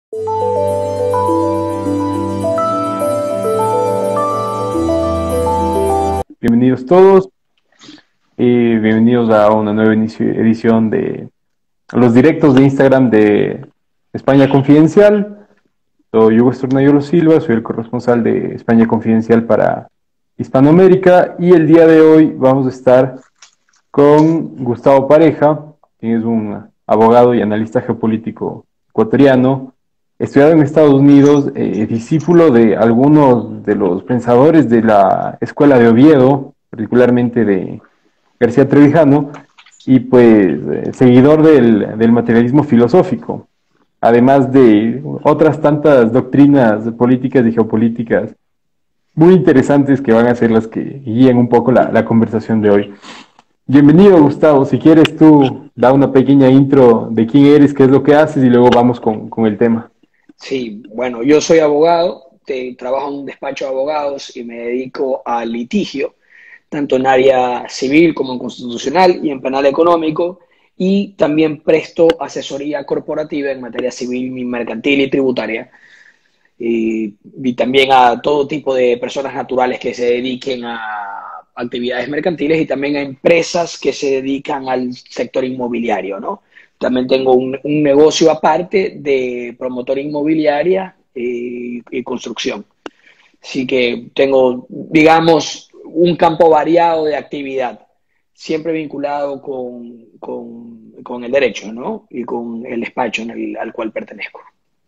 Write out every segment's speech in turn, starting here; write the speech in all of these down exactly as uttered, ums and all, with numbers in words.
Bienvenidos todos, y bienvenidos a una nueva edición de los directos de Instagram de España Confidencial. Soy Hugo Estornayolo Silva, soy el corresponsal de España Confidencial para Hispanoamérica, y el día de hoy vamos a estar con Gustavo Pareja, quien es un abogado y analista geopolítico ecuatoriano, estudiado en Estados Unidos, eh, discípulo de algunos de los pensadores de la Escuela de Oviedo, particularmente de García Trevijano, y pues eh, seguidor del, del materialismo filosófico, además de otras tantas doctrinas políticas y geopolíticas muy interesantes que van a ser las que guíen un poco la, la conversación de hoy. Bienvenido, Gustavo. Si quieres tú, da una pequeña intro de quién eres, qué es lo que haces, y luego vamos con, con el tema. Sí, bueno, yo soy abogado, te, trabajo en un despacho de abogados y me dedico al litigio, tanto en área civil como en constitucional y en penal económico, y también presto asesoría corporativa en materia civil, mercantil y tributaria, y, y también a todo tipo de personas naturales que se dediquen a actividades mercantiles y también a empresas que se dedican al sector inmobiliario, ¿no? También tengo un, un negocio aparte de promotora inmobiliaria y, y construcción. Así que tengo, digamos, un campo variado de actividad, siempre vinculado con, con, con el derecho, ¿no? Y con el despacho en el, al cual pertenezco.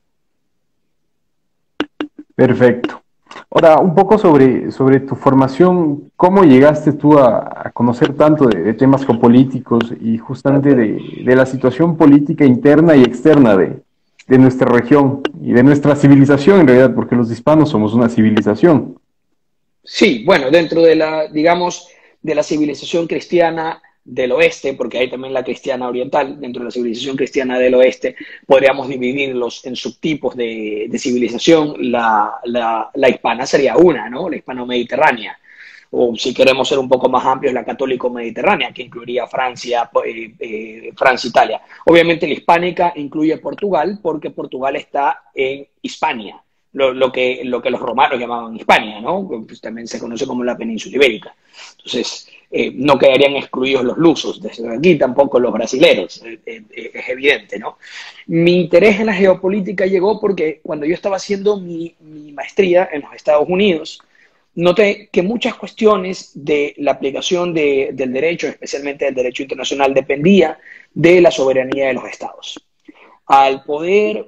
Perfecto. Ahora, un poco sobre, sobre tu formación. ¿Cómo llegaste tú a, a conocer tanto de, de temas geopolíticos y justamente de, de la situación política interna y externa de, de nuestra región y de nuestra civilización en realidad? Porque los hispanos somos una civilización. Sí, bueno, dentro de la, digamos, de la civilización cristiana del oeste, porque hay también la cristiana oriental, dentro de la civilización cristiana del oeste, podríamos dividirlos en subtipos de, de civilización. La, la, la hispana sería una, ¿no? La hispano-mediterránea. O si queremos ser un poco más amplios, la católico-mediterránea, que incluiría Francia, eh, eh, Francia, Italia. Obviamente la hispánica incluye Portugal, porque Portugal está en Hispania. Lo, lo, que, lo que los romanos llamaban Hispania, ¿no? Pues también se conoce como la península ibérica. Entonces, eh, no quedarían excluidos los lusos, desde aquí tampoco los brasileros, eh, eh, es evidente, ¿no? Mi interés en la geopolítica llegó porque cuando yo estaba haciendo mi, mi maestría en los Estados Unidos, noté que muchas cuestiones de la aplicación de, del derecho, especialmente del derecho internacional, dependía de la soberanía de los estados. Al poder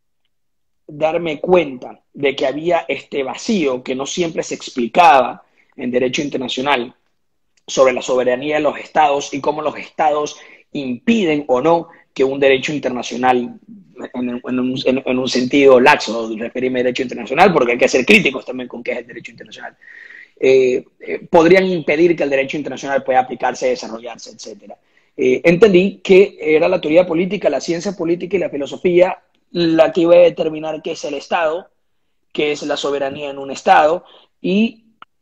darme cuenta de que había este vacío que no siempre se explicaba en derecho internacional sobre la soberanía de los estados y cómo los estados impiden o no que un derecho internacional, en, en, un, en, en un sentido laxo, referirme a derecho internacional, porque hay que ser críticos también con qué es el derecho internacional, eh, eh, podrían impedir que el derecho internacional pueda aplicarse, desarrollarse, etcétera. Eh, entendí que era la teoría política, la ciencia política y la filosofía la que iba a determinar qué es el Estado, qué es la soberanía en un Estado, y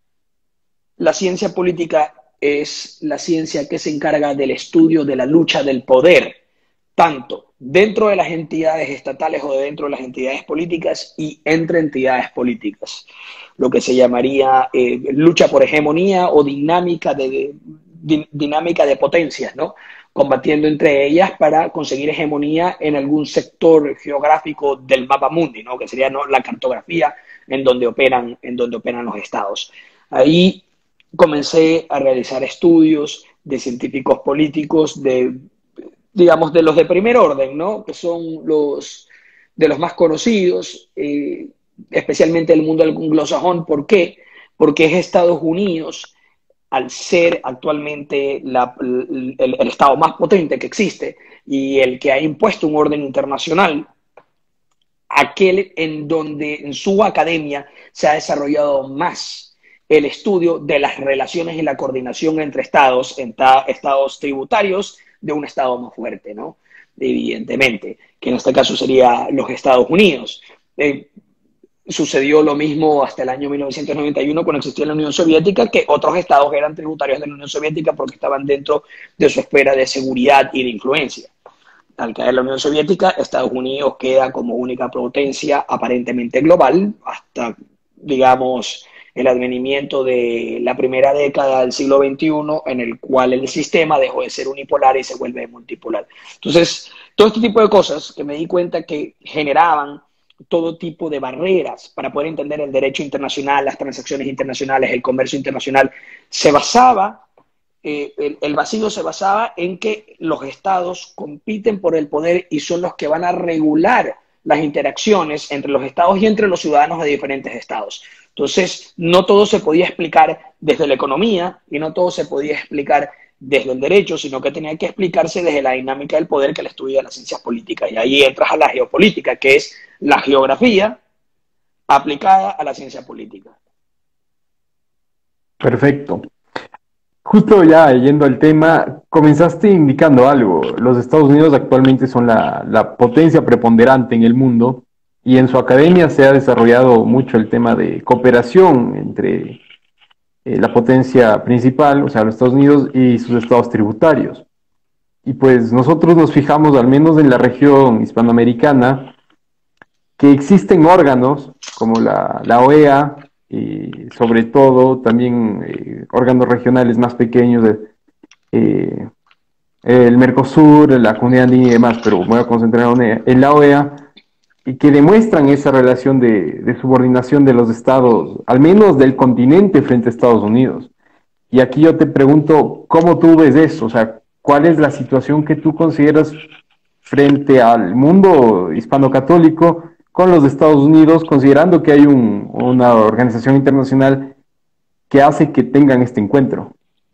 la ciencia política es la ciencia que se encarga del estudio de la lucha del poder, tanto dentro de las entidades estatales o dentro de las entidades políticas y entre entidades políticas, lo que se llamaría eh, lucha por hegemonía o dinámica de, de, dinámica de potencias, ¿no? Combatiendo entre ellas para conseguir hegemonía en algún sector geográfico del mapa mundi, ¿no? Que sería, ¿no?, la cartografía en donde operan, en donde operan los estados. Ahí comencé a realizar estudios de científicos políticos, de, digamos, de los de primer orden, ¿no? Que son los de los más conocidos, eh, especialmente el mundo anglosajón. ¿Por qué? Porque es Estados Unidos, al ser actualmente la, el, el Estado más potente que existe y el que ha impuesto un orden internacional, aquel en donde en su academia se ha desarrollado más el estudio de las relaciones y la coordinación entre estados, entre estados tributarios de un estado más fuerte, ¿no? Evidentemente, que en este caso sería los Estados Unidos. Eh, Sucedió lo mismo hasta el año mil novecientos noventa y uno cuando existía la Unión Soviética, que otros estados eran tributarios de la Unión Soviética porque estaban dentro de su esfera de seguridad y de influencia. al caer la Unión Soviética, Estados Unidos queda como única potencia aparentemente global hasta, digamos, el advenimiento de la primera década del siglo veintiuno, en el cual el sistema dejó de ser unipolar y se vuelve multipolar. Entonces, todo este tipo de cosas que me di cuenta que generaban todo tipo de barreras para poder entender el derecho internacional, las transacciones internacionales, el comercio internacional, se basaba Eh, el, el vacío se basaba en que los estados compiten por el poder y son los que van a regular las interacciones entre los estados y entre los ciudadanos de diferentes estados. Entonces, no todo se podía explicar desde la economía y no todo se podía explicar desde el derecho, sino que tenía que explicarse desde la dinámica del poder que le estudia las ciencias políticas. Y ahí entras a la geopolítica, que es la geografía aplicada a la ciencia política. Perfecto. Justo ya yendo al tema, comenzaste indicando algo. Los Estados Unidos actualmente son la, la potencia preponderante en el mundo y en su academia se ha desarrollado mucho el tema de cooperación entre eh, la potencia principal, o sea, los Estados Unidos y sus estados tributarios. Y pues nosotros nos fijamos, al menos en la región hispanoamericana, que existen órganos como la, la O E A, y sobre todo también eh, órganos regionales más pequeños, de, eh, el Mercosur, la Comunidad Andina y demás, pero me voy a concentrar en la O E A, y que demuestran esa relación de, de subordinación de los estados, al menos del continente frente a Estados Unidos. Y aquí yo te pregunto, ¿cómo tú ves eso? O sea, ¿cuál es la situación que tú consideras frente al mundo hispano-católico con los Estados Unidos, considerando que hay un, una organización internacional que hace que tengan este encuentro?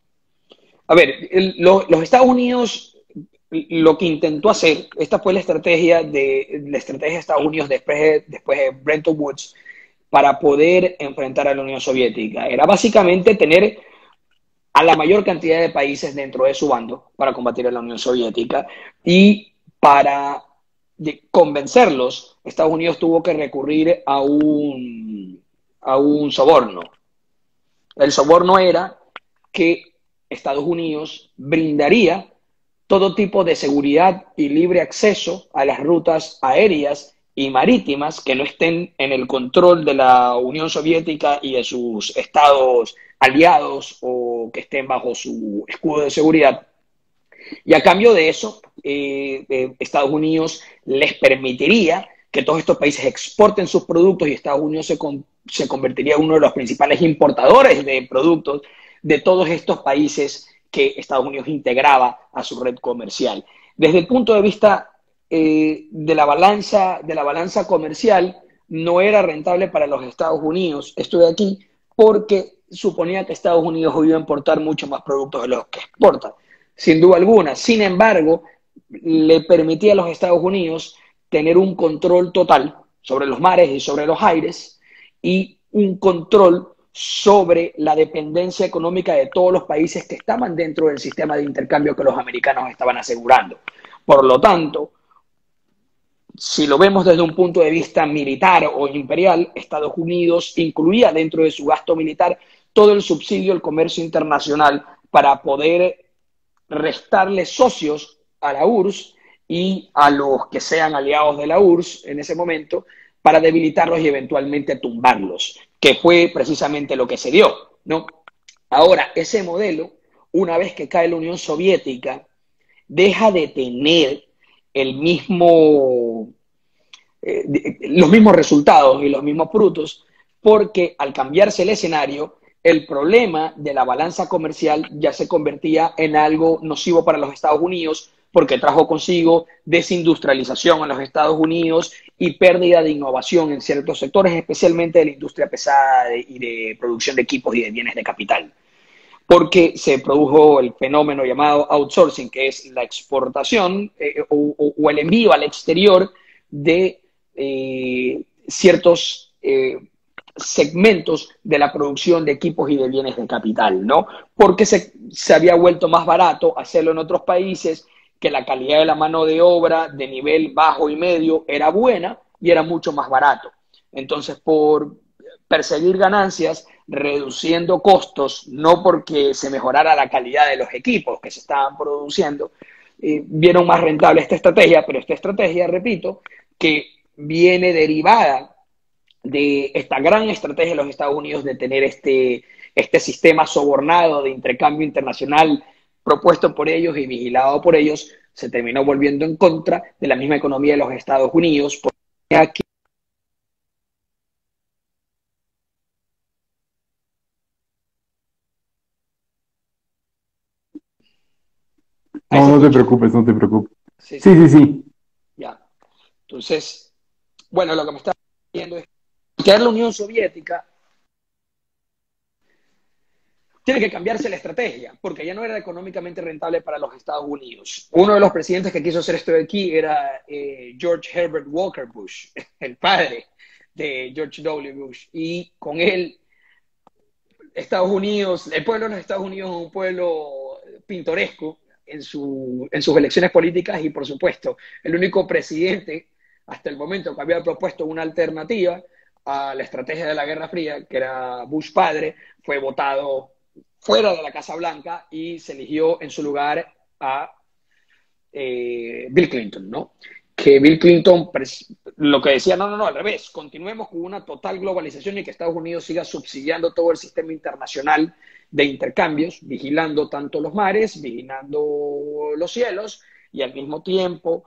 A ver, el, lo, los Estados Unidos lo que intentó hacer, esta fue la estrategia de, la estrategia de Estados Unidos después de, después de Bretton Woods para poder enfrentar a la Unión Soviética. Era básicamente tener a la mayor cantidad de países dentro de su bando para combatir a la Unión Soviética y para convencerlos, Estados Unidos tuvo que recurrir a un, a un soborno. El soborno era que Estados Unidos brindaría todo tipo de seguridad y libre acceso a las rutas aéreas y marítimas que no estén en el control de la Unión Soviética y de sus estados aliados o que estén bajo su escudo de seguridad. Y a cambio de eso, eh, eh, Estados Unidos les permitiría que todos estos países exporten sus productos y Estados Unidos se, con, se convertiría en uno de los principales importadores de productos de todos estos países que Estados Unidos integraba a su red comercial. Desde el punto de vista eh, de, la balanza, de la balanza comercial, no era rentable para los Estados Unidos esto de aquí, porque suponía que Estados Unidos iba a importar mucho más productos de los que exporta, sin duda alguna. Sin embargo, le permitía a los Estados Unidos tener un control total sobre los mares y sobre los aires y un control sobre la dependencia económica de todos los países que estaban dentro del sistema de intercambio que los americanos estaban asegurando. Por lo tanto, si lo vemos desde un punto de vista militar o imperial, Estados Unidos incluía dentro de su gasto militar todo el subsidio al comercio internacional para poder restarle socios a la U R S S y a los que sean aliados de la U R S S en ese momento para debilitarlos y eventualmente tumbarlos, que fue precisamente lo que se dio, ¿no? Ahora, ese modelo, una vez que cae la Unión Soviética, deja de tener el mismo, eh, los mismos resultados y los mismos frutos, porque al cambiarse el escenario, el problema de la balanza comercial ya se convertía en algo nocivo para los Estados Unidos, porque trajo consigo desindustrialización en los Estados Unidos y pérdida de innovación en ciertos sectores, especialmente de la industria pesada y de producción de equipos y de bienes de capital. Porque se produjo el fenómeno llamado outsourcing, que es la exportación eh, o, o el envío al exterior de eh, ciertos eh, segmentos de la producción de equipos y de bienes de capital, ¿no? Porque se, se había vuelto más barato hacerlo en otros países, que la calidad de la mano de obra de nivel bajo y medio era buena y era mucho más barato. Entonces, por perseguir ganancias, reduciendo costos, no porque se mejorara la calidad de los equipos que se estaban produciendo, eh, vieron más rentable esta estrategia, pero esta estrategia, repito, que viene derivada de esta gran estrategia de los Estados Unidos de tener este, este sistema sobornado de intercambio internacional propuesto por ellos y vigilado por ellos, se terminó volviendo en contra de la misma economía de los Estados Unidos. Porque aquí ahí No, se no te escucha. preocupes, no te preocupes. Sí, Sí, sí, sí, sí. ya. Entonces, bueno, lo que me está diciendo es que la Unión Soviética tiene que cambiarse la estrategia, porque ya no era económicamente rentable para los Estados Unidos. Uno de los presidentes que quiso hacer esto de aquí era eh, George Herbert Walker Bush, el padre de George W. Bush, y con él Estados Unidos, el pueblo de los Estados Unidos es un pueblo pintoresco en, su, en sus elecciones políticas y, por supuesto, el único presidente hasta el momento que había propuesto una alternativa a la estrategia de la Guerra Fría, que era Bush padre, fue votado fuera de la Casa Blanca y se eligió en su lugar a eh, Bill Clinton, ¿no? Que Bill Clinton lo que decía, no, no, no, al revés, continuemos con una total globalización y que Estados Unidos siga subsidiando todo el sistema internacional de intercambios, vigilando tanto los mares, vigilando los cielos y al mismo tiempo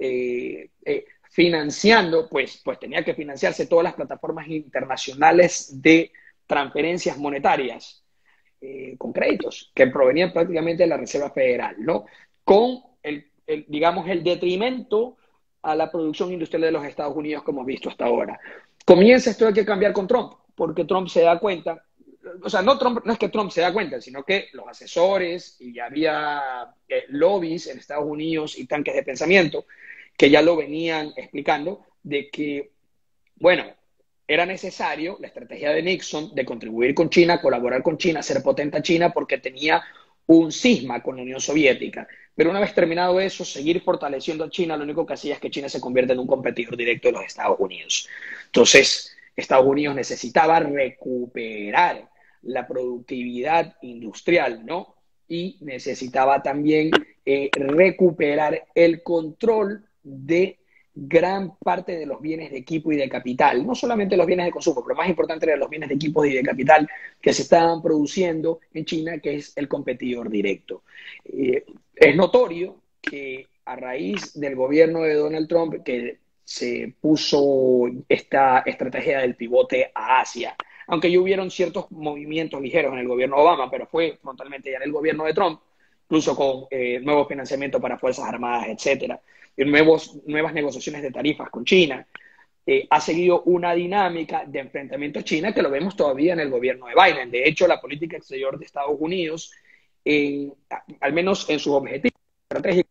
eh, eh, financiando, pues, pues tenía que financiarse todas las plataformas internacionales de transferencias monetarias eh, con créditos que provenían prácticamente de la Reserva Federal, ¿no? Con el, el, digamos, el detrimento a la producción industrial de los Estados Unidos como hemos visto hasta ahora. Comienza esto hay que cambiar con Trump, porque Trump se da cuenta, o sea, no, Trump, no es que Trump se da cuenta, sino que los asesores y ya había eh, lobbies en Estados Unidos y tanques de pensamiento que ya lo venían explicando de que, bueno, era necesario la estrategia de Nixon de contribuir con China, colaborar con China, ser potente a China porque tenía un cisma con la Unión Soviética. Pero una vez terminado eso, seguir fortaleciendo a China, lo único que hacía es que China se convierta en un competidor directo de los Estados Unidos. Entonces, Estados Unidos necesitaba recuperar la productividad industrial, ¿no? Y necesitaba también eh, recuperar el control de gran parte de los bienes de equipo y de capital, no solamente los bienes de consumo, pero más importante eran los bienes de equipo y de capital que se estaban produciendo en China, que es el competidor directo. Eh, es notorio que a raíz del gobierno de Donald Trump, que se puso esta estrategia del pivote a Asia, aunque ya hubieron ciertos movimientos ligeros en el gobierno de Obama, pero fue frontalmente ya en el gobierno de Trump, incluso con eh, nuevo financiamiento para Fuerzas Armadas, etcétera, y nuevos, nuevas negociaciones de tarifas con China. Eh, ha seguido una dinámica de enfrentamiento a China que lo vemos todavía en el gobierno de Biden. De hecho, la política exterior de Estados Unidos, en, al menos en sus objetivos estratégicos,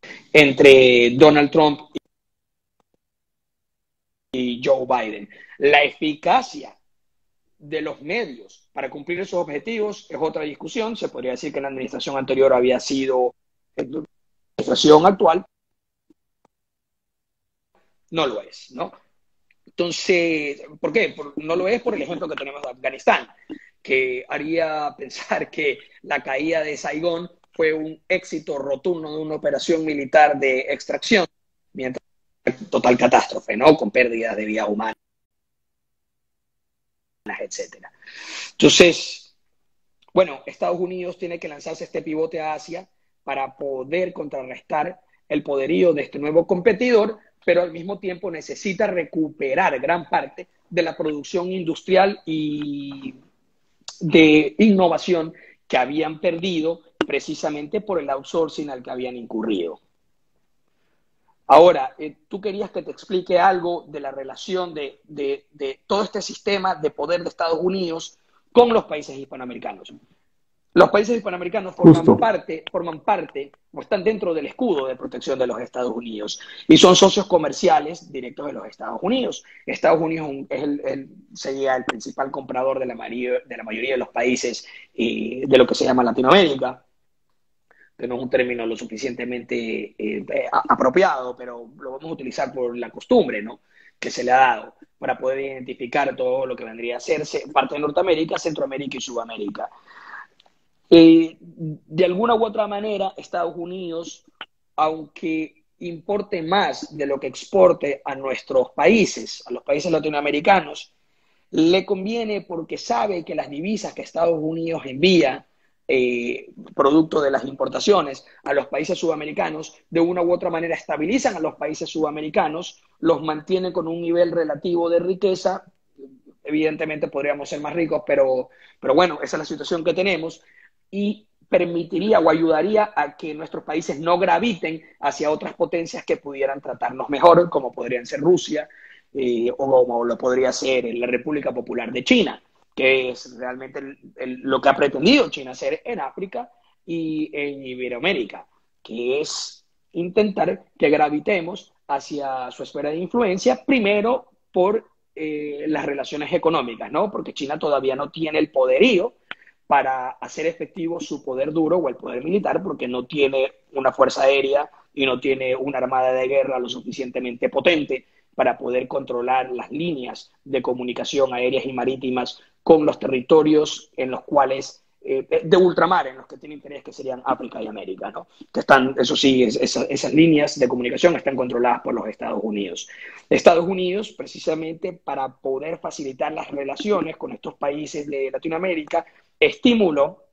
entre Donald Trump y Joe Biden, la eficacia de los medios para cumplir esos objetivos es otra discusión. Se podría decir que la administración anterior había sido la administración actual. No lo es, ¿no? Entonces, ¿por qué? Por, no lo es por el ejemplo que tenemos de Afganistán, que haría pensar que la caída de Saigón fue un éxito rotundo de una operación militar de extracción, mientras total catástrofe, ¿no? Con pérdidas de vida humana, etcétera. Entonces, bueno, Estados Unidos tiene que lanzarse este pivote a Asia para poder contrarrestar el poderío de este nuevo competidor, pero al mismo tiempo necesita recuperar gran parte de la producción industrial y de innovación que habían perdido precisamente por el outsourcing al que habían incurrido. Ahora, eh, tú querías que te explique algo de la relación de, de, de todo este sistema de poder de Estados Unidos con los países hispanoamericanos. Los países hispanoamericanos forman Justo. parte, forman parte o están dentro del escudo de protección de los Estados Unidos y son socios comerciales directos de los Estados Unidos. Estados Unidos es el, el, sería el principal comprador de la, mayoría, de la mayoría de los países eh, de lo que se llama Latinoamérica, que no es un término lo suficientemente eh, apropiado, pero lo vamos a utilizar por la costumbre, ¿no?, que se le ha dado para poder identificar todo lo que vendría a ser parte de Norteamérica, Centroamérica y Sudamérica. Eh, de alguna u otra manera, Estados Unidos aunque importe más de lo que exporte a nuestros países, a los países latinoamericanos, le conviene porque sabe que las divisas que Estados Unidos envía, eh, producto de las importaciones a los países sudamericanos, de una u otra manera estabilizan a los países sudamericanos, los mantienen con un nivel relativo de riqueza. Evidentemente podríamos ser más ricos, pero, pero bueno, esa es la situación que tenemos, y permitiría o ayudaría a que nuestros países no graviten hacia otras potencias que pudieran tratarnos mejor, como podrían ser Rusia, eh, o como lo podría ser la República Popular de China, que es realmente el, el, lo que ha pretendido China hacer en África y en Iberoamérica, que es intentar que gravitemos hacia su esfera de influencia, primero por eh, las relaciones económicas, ¿no? Porque China todavía no tiene el poderío para hacer efectivo su poder duro o el poder militar, porque no tiene una fuerza aérea y no tiene una armada de guerra lo suficientemente potente para poder controlar las líneas de comunicación aéreas y marítimas con los territorios en los cuales, eh, de ultramar, en los que tiene interés, que serían África y América, ¿no? Que están, eso sí, es, es, esas líneas de comunicación están controladas por los Estados Unidos. Estados Unidos, precisamente para poder facilitar las relaciones con estos países de Latinoamérica, estimuló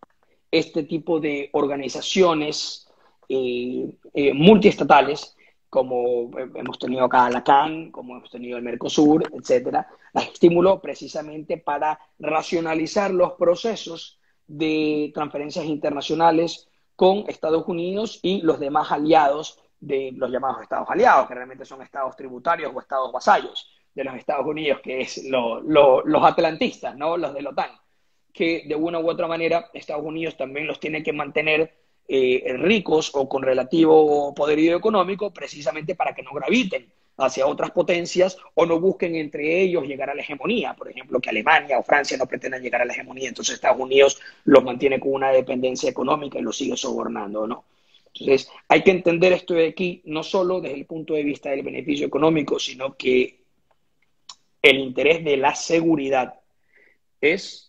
este tipo de organizaciones eh, eh, multiestatales, como hemos tenido acá la C A N, como hemos tenido el Mercosur, etcétera, las estimuló precisamente para racionalizar los procesos de transferencias internacionales con Estados Unidos y los demás aliados de los llamados Estados aliados, que realmente son estados tributarios o estados vasallos de los Estados Unidos, que es lo, lo, los atlantistas, ¿no? Los de la OTAN, que de una u otra manera Estados Unidos también los tiene que mantener eh, ricos o con relativo poderío económico, precisamente para que no graviten hacia otras potencias o no busquen entre ellos llegar a la hegemonía. Por ejemplo, que Alemania o Francia no pretendan llegar a la hegemonía, entonces Estados Unidos los mantiene con una dependencia económica y los sigue sobornando, ¿no? Entonces, hay que entender esto de aquí no solo desde el punto de vista del beneficio económico, sino que el interés de la seguridad es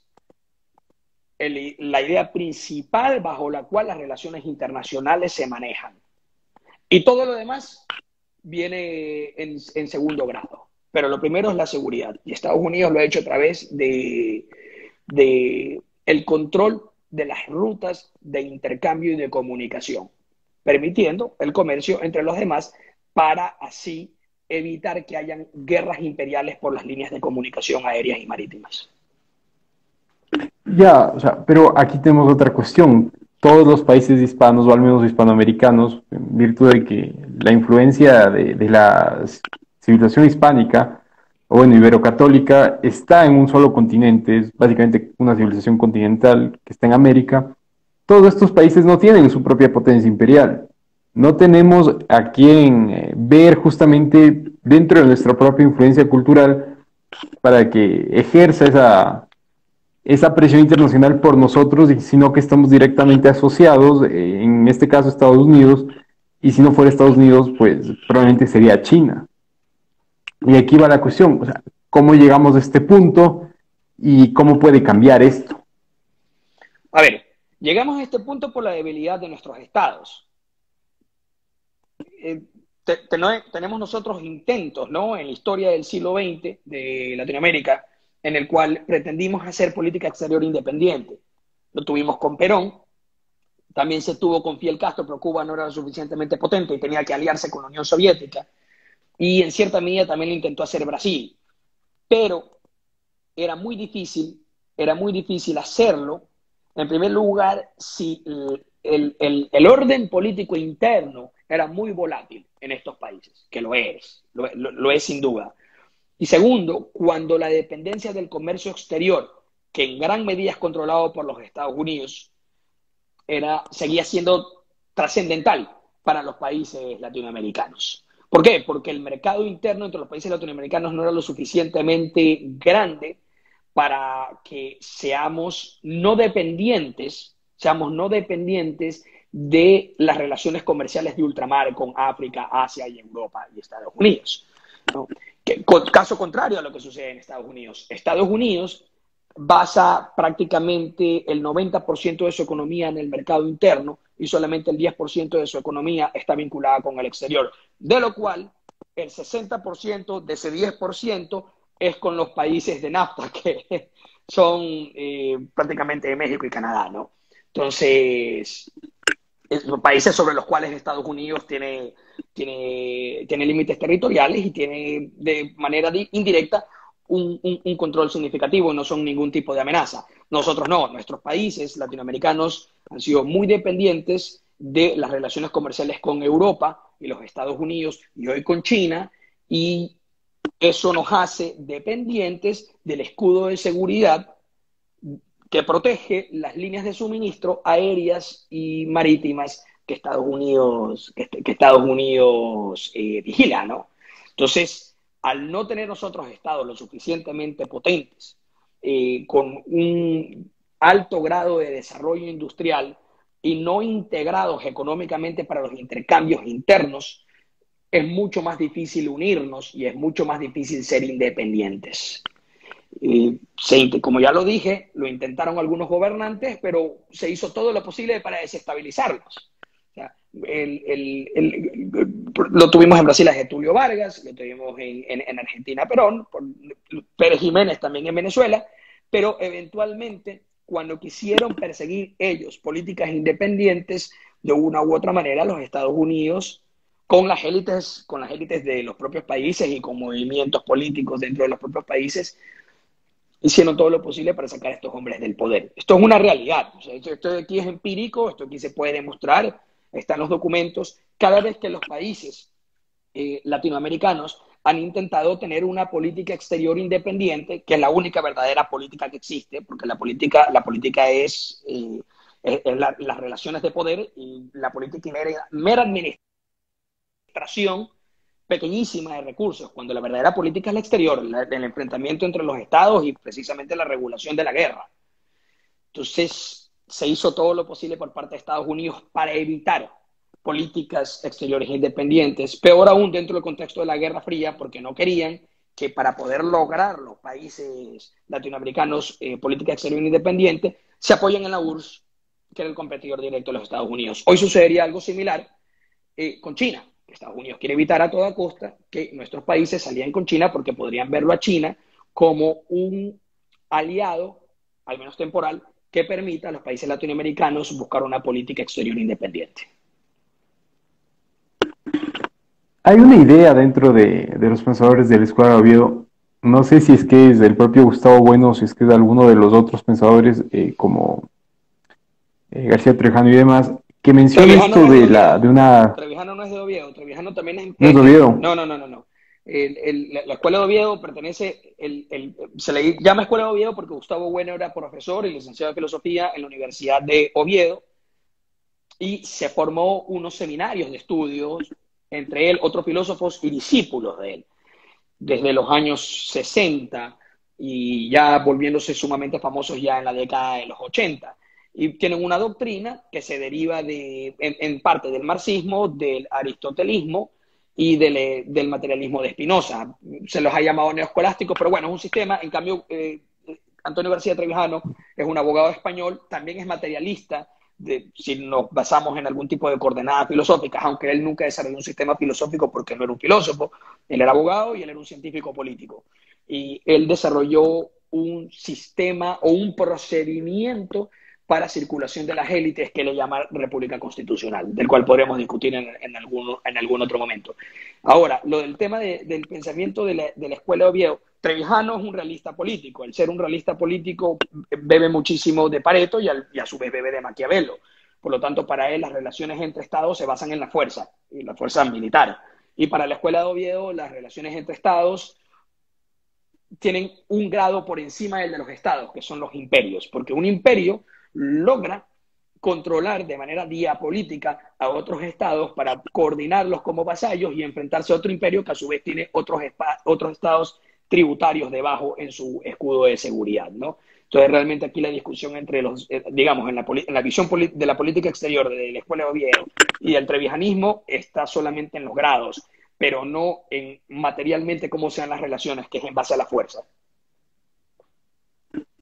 el, la idea principal bajo la cual las relaciones internacionales se manejan. Y todo lo demás viene en, en segundo grado. Pero lo primero es la seguridad. Y Estados Unidos lo ha hecho a través de, de el control de las rutas de intercambio y de comunicación, permitiendo el comercio entre los demás para así evitar que hayan guerras imperiales por las líneas de comunicación aéreas y marítimas. Ya, o sea, pero aquí tenemos otra cuestión. Todos los países hispanos, o al menos hispanoamericanos, en virtud de que la influencia de, de la civilización hispánica, o bueno, ibero-católica, está en un solo continente, es básicamente una civilización continental que está en América. Todos estos países no tienen su propia potencia imperial. No tenemos a quien eh, ver justamente dentro de nuestra propia influencia cultural para que ejerza esa, esa presión internacional por nosotros, sino que estamos directamente asociados, eh, en este caso Estados Unidos, y si no fuera Estados Unidos, pues probablemente sería China. Y aquí va la cuestión, o sea, ¿cómo llegamos a este punto y cómo puede cambiar esto? A ver, llegamos a este punto por la debilidad de nuestros estados. Eh, te, te, no, tenemos nosotros intentos, ¿no?, en la historia del siglo veinte de Latinoamérica, en el cual pretendimos hacer política exterior independiente. Lo tuvimos con Perón, también se tuvo con Fidel Castro, pero Cuba no era lo suficientemente potente y tenía que aliarse con la Unión Soviética, y en cierta medida también lo intentó hacer Brasil, pero era muy difícil, era muy difícil hacerlo, en primer lugar, si el, el, el orden político interno era muy volátil en estos países, que lo es, lo, lo, lo es sin duda. Y segundo, cuando la dependencia del comercio exterior, que en gran medida es controlado por los Estados Unidos, era, seguía siendo trascendental para los países latinoamericanos. ¿Por qué? Porque el mercado interno entre los países latinoamericanos no era lo suficientemente grande para que seamos no dependientes, seamos no dependientes de las relaciones comerciales de ultramar con África, Asia y Europa y Estados Unidos, ¿no? Que, caso contrario a lo que sucede en Estados Unidos. Estados Unidos basa prácticamente el noventa por ciento de su economía en el mercado interno, y solamente el diez por ciento de su economía está vinculada con el exterior, de lo cual el sesenta por ciento de ese diez por ciento es con los países de NAFTA, que son eh, prácticamente México y Canadá, ¿no? Entonces, los países sobre los cuales Estados Unidos tiene, tiene, tiene límites territoriales y tiene de manera indirecta un, un, un control significativo y no son ningún tipo de amenaza. Nosotros no, nuestros países latinoamericanos han sido muy dependientes de las relaciones comerciales con Europa y los Estados Unidos y hoy con China, y eso nos hace dependientes del escudo de seguridad que protege las líneas de suministro aéreas y marítimas que Estados Unidos, que, que Estados Unidos eh, vigila, ¿no? Entonces, al no tener nosotros estados lo suficientemente potentes, eh, con un alto grado de desarrollo industrial y no integrados económicamente para los intercambios internos, es mucho más difícil unirnos y es mucho más difícil ser independientes. Eh, se, como ya lo dije, lo intentaron algunos gobernantes, pero se hizo todo lo posible para desestabilizarlos. O sea, el, el, el, el, lo tuvimos en Brasil a Getúlio Vargas, lo tuvimos en, en, en Argentina a Perón, por Pérez Jiménez también en Venezuela, pero eventualmente cuando quisieron perseguir ellos políticas independientes, de una u otra manera los Estados Unidos, con las élites, con las élites de los propios países y con movimientos políticos dentro de los propios países, hicieron todo lo posible para sacar a estos hombres del poder. Esto es una realidad. O sea, esto, esto de aquí es empírico, esto aquí se puede demostrar, están los documentos. Cada vez que los países eh, latinoamericanos han intentado tener una política exterior independiente, que es la única verdadera política que existe, porque la política, la política es, eh, es, es la, las relaciones de poder, y la política mera, mera administración pequeñísima de recursos, cuando la verdadera política es la exterior, la, el enfrentamiento entre los estados y precisamente la regulación de la guerra. Entonces, se hizo todo lo posible por parte de Estados Unidos para evitar políticas exteriores independientes, peor aún dentro del contexto de la Guerra Fría, porque no querían que para poder lograr los países latinoamericanos eh, política exterior independiente, se apoyen en la U R S S, que era el competidor directo de los Estados Unidos. Hoy sucedería algo similar eh, con China. Estados Unidos quiere evitar a toda costa que nuestros países salieran con China, porque podrían verlo a China como un aliado, al menos temporal, que permita a los países latinoamericanos buscar una política exterior independiente. Hay una idea dentro de, de los pensadores de la Escuela de Oviedo, no sé si es que es del propio Gustavo Bueno o si es que es de alguno de los otros pensadores eh, como eh, García Trevijano y demás, que menciona Trevijano esto no de, la, de una... Trevijano no es de Oviedo, Trevijano también es... ¿No es de Oviedo? No, no, no, no. no. El, el, la Escuela de Oviedo pertenece, el, el, se le llama Escuela de Oviedo porque Gustavo Bueno era profesor y licenciado en Filosofía en la Universidad de Oviedo, y se formó unos seminarios de estudios, entre él, otros filósofos y discípulos de él, desde los años sesenta y ya volviéndose sumamente famosos ya en la década de los ochenta. Y tienen una doctrina que se deriva de, en, en parte del marxismo, del aristotelismo y del, del materialismo de Spinoza. Se los ha llamado neoescolásticos, pero bueno, es un sistema. En cambio, eh, Antonio García Trevijano es un abogado español, también es materialista, de, si nos basamos en algún tipo de coordenadas filosóficas, aunque él nunca desarrolló un sistema filosófico porque no era un filósofo. Él era abogado y él era un científico político. Y él desarrolló un sistema o un procedimiento para circulación de las élites que le llama República Constitucional, del cual podremos discutir en, en, algún, en algún otro momento. Ahora, lo del tema de, del pensamiento de la, de la Escuela de Oviedo, Trevijano es un realista político. El ser un realista político bebe muchísimo de Pareto y, al, y a su vez bebe de Maquiavelo. Por lo tanto, para él las relaciones entre estados se basan en la fuerza, y la fuerza militar. Y para la Escuela de Oviedo las relaciones entre estados tienen un grado por encima del de los estados, que son los imperios, porque un imperio logra controlar de manera diapolítica a otros estados para coordinarlos como vasallos y enfrentarse a otro imperio que a su vez tiene otros, otros estados tributarios debajo en su escudo de seguridad, ¿no? Entonces realmente aquí la discusión entre los, eh, digamos, en la, en la visión de la política exterior de la Escuela de Oviedo y del trevijanismo está solamente en los grados, pero no en materialmente cómo sean las relaciones, que es en base a la fuerza.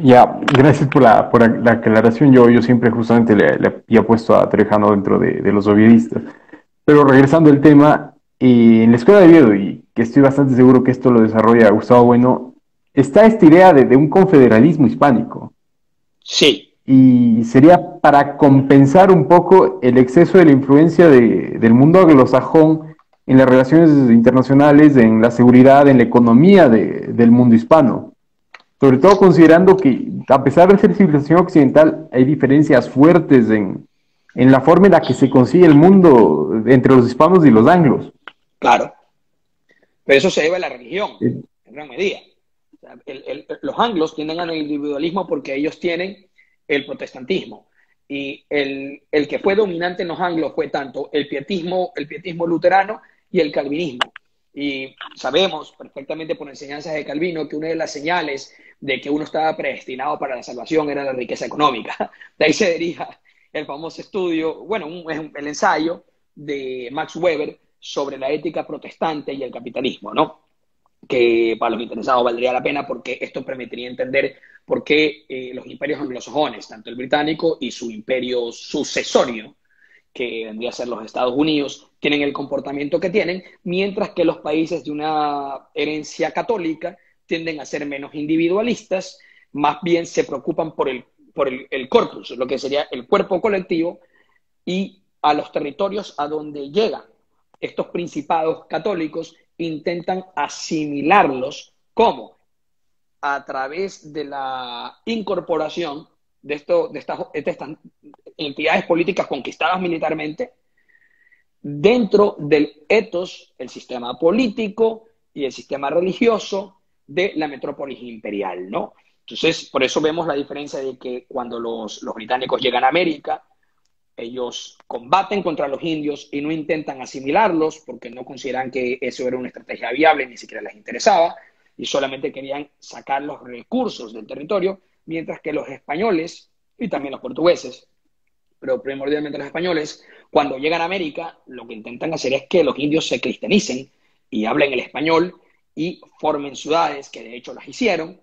Ya, gracias por la, por la aclaración. Yo, yo siempre justamente le, le había puesto a Trejano dentro de, de los obviedistas. Pero regresando al tema, eh, en la escuela de Oviedo, y que estoy bastante seguro que esto lo desarrolla Gustavo Bueno, está esta idea de, de un confederalismo hispánico. Sí, Y sería para compensar un poco el exceso de la influencia de, del mundo anglosajón en las relaciones internacionales, en la seguridad, en la economía de, del mundo hispano. Sobre todo considerando que, a pesar de ser civilización occidental, hay diferencias fuertes en, en la forma en la que se consigue el mundo entre los hispanos y los anglos. claro. Pero eso se debe a la religión, Eh, en gran medida. O sea, el, el, los anglos tienden al individualismo porque ellos tienen el protestantismo. Y el, el que fue dominante en los anglos fue tanto el pietismo, el pietismo luterano y el calvinismo. Y sabemos perfectamente por enseñanzas de Calvino que una de las señales de que uno estaba predestinado para la salvación era la riqueza económica. De ahí se deriva el famoso estudio, bueno, un, el ensayo de Max Weber sobre la ética protestante y el capitalismo, ¿no? Que para los interesados valdría la pena porque esto permitiría entender por qué eh, los imperios anglosajones, tanto el británico y su imperio sucesorio, que vendría a ser los Estados Unidos, tienen el comportamiento que tienen, mientras que los países de una herencia católica tienden a ser menos individualistas, más bien se preocupan por el, por el, el corpus, lo que sería el cuerpo colectivo, y a los territorios a donde llegan estos principados católicos intentan asimilarlos. ¿Cómo? A través de la incorporación de, esto, de, estas, de estas entidades políticas conquistadas militarmente dentro del etos, el sistema político y el sistema religioso de la metrópolis imperial, ¿no? Entonces, por eso vemos la diferencia de que cuando los, los británicos llegan a América, ellos combaten contra los indios y no intentan asimilarlos porque no consideran que eso era una estrategia viable, ni siquiera les interesaba, y solamente querían sacar los recursos del territorio, mientras que los españoles, y también los portugueses, pero primordialmente los españoles, cuando llegan a América, lo que intentan hacer es que los indios se cristianicen y hablen el español y formen ciudades, que de hecho las hicieron,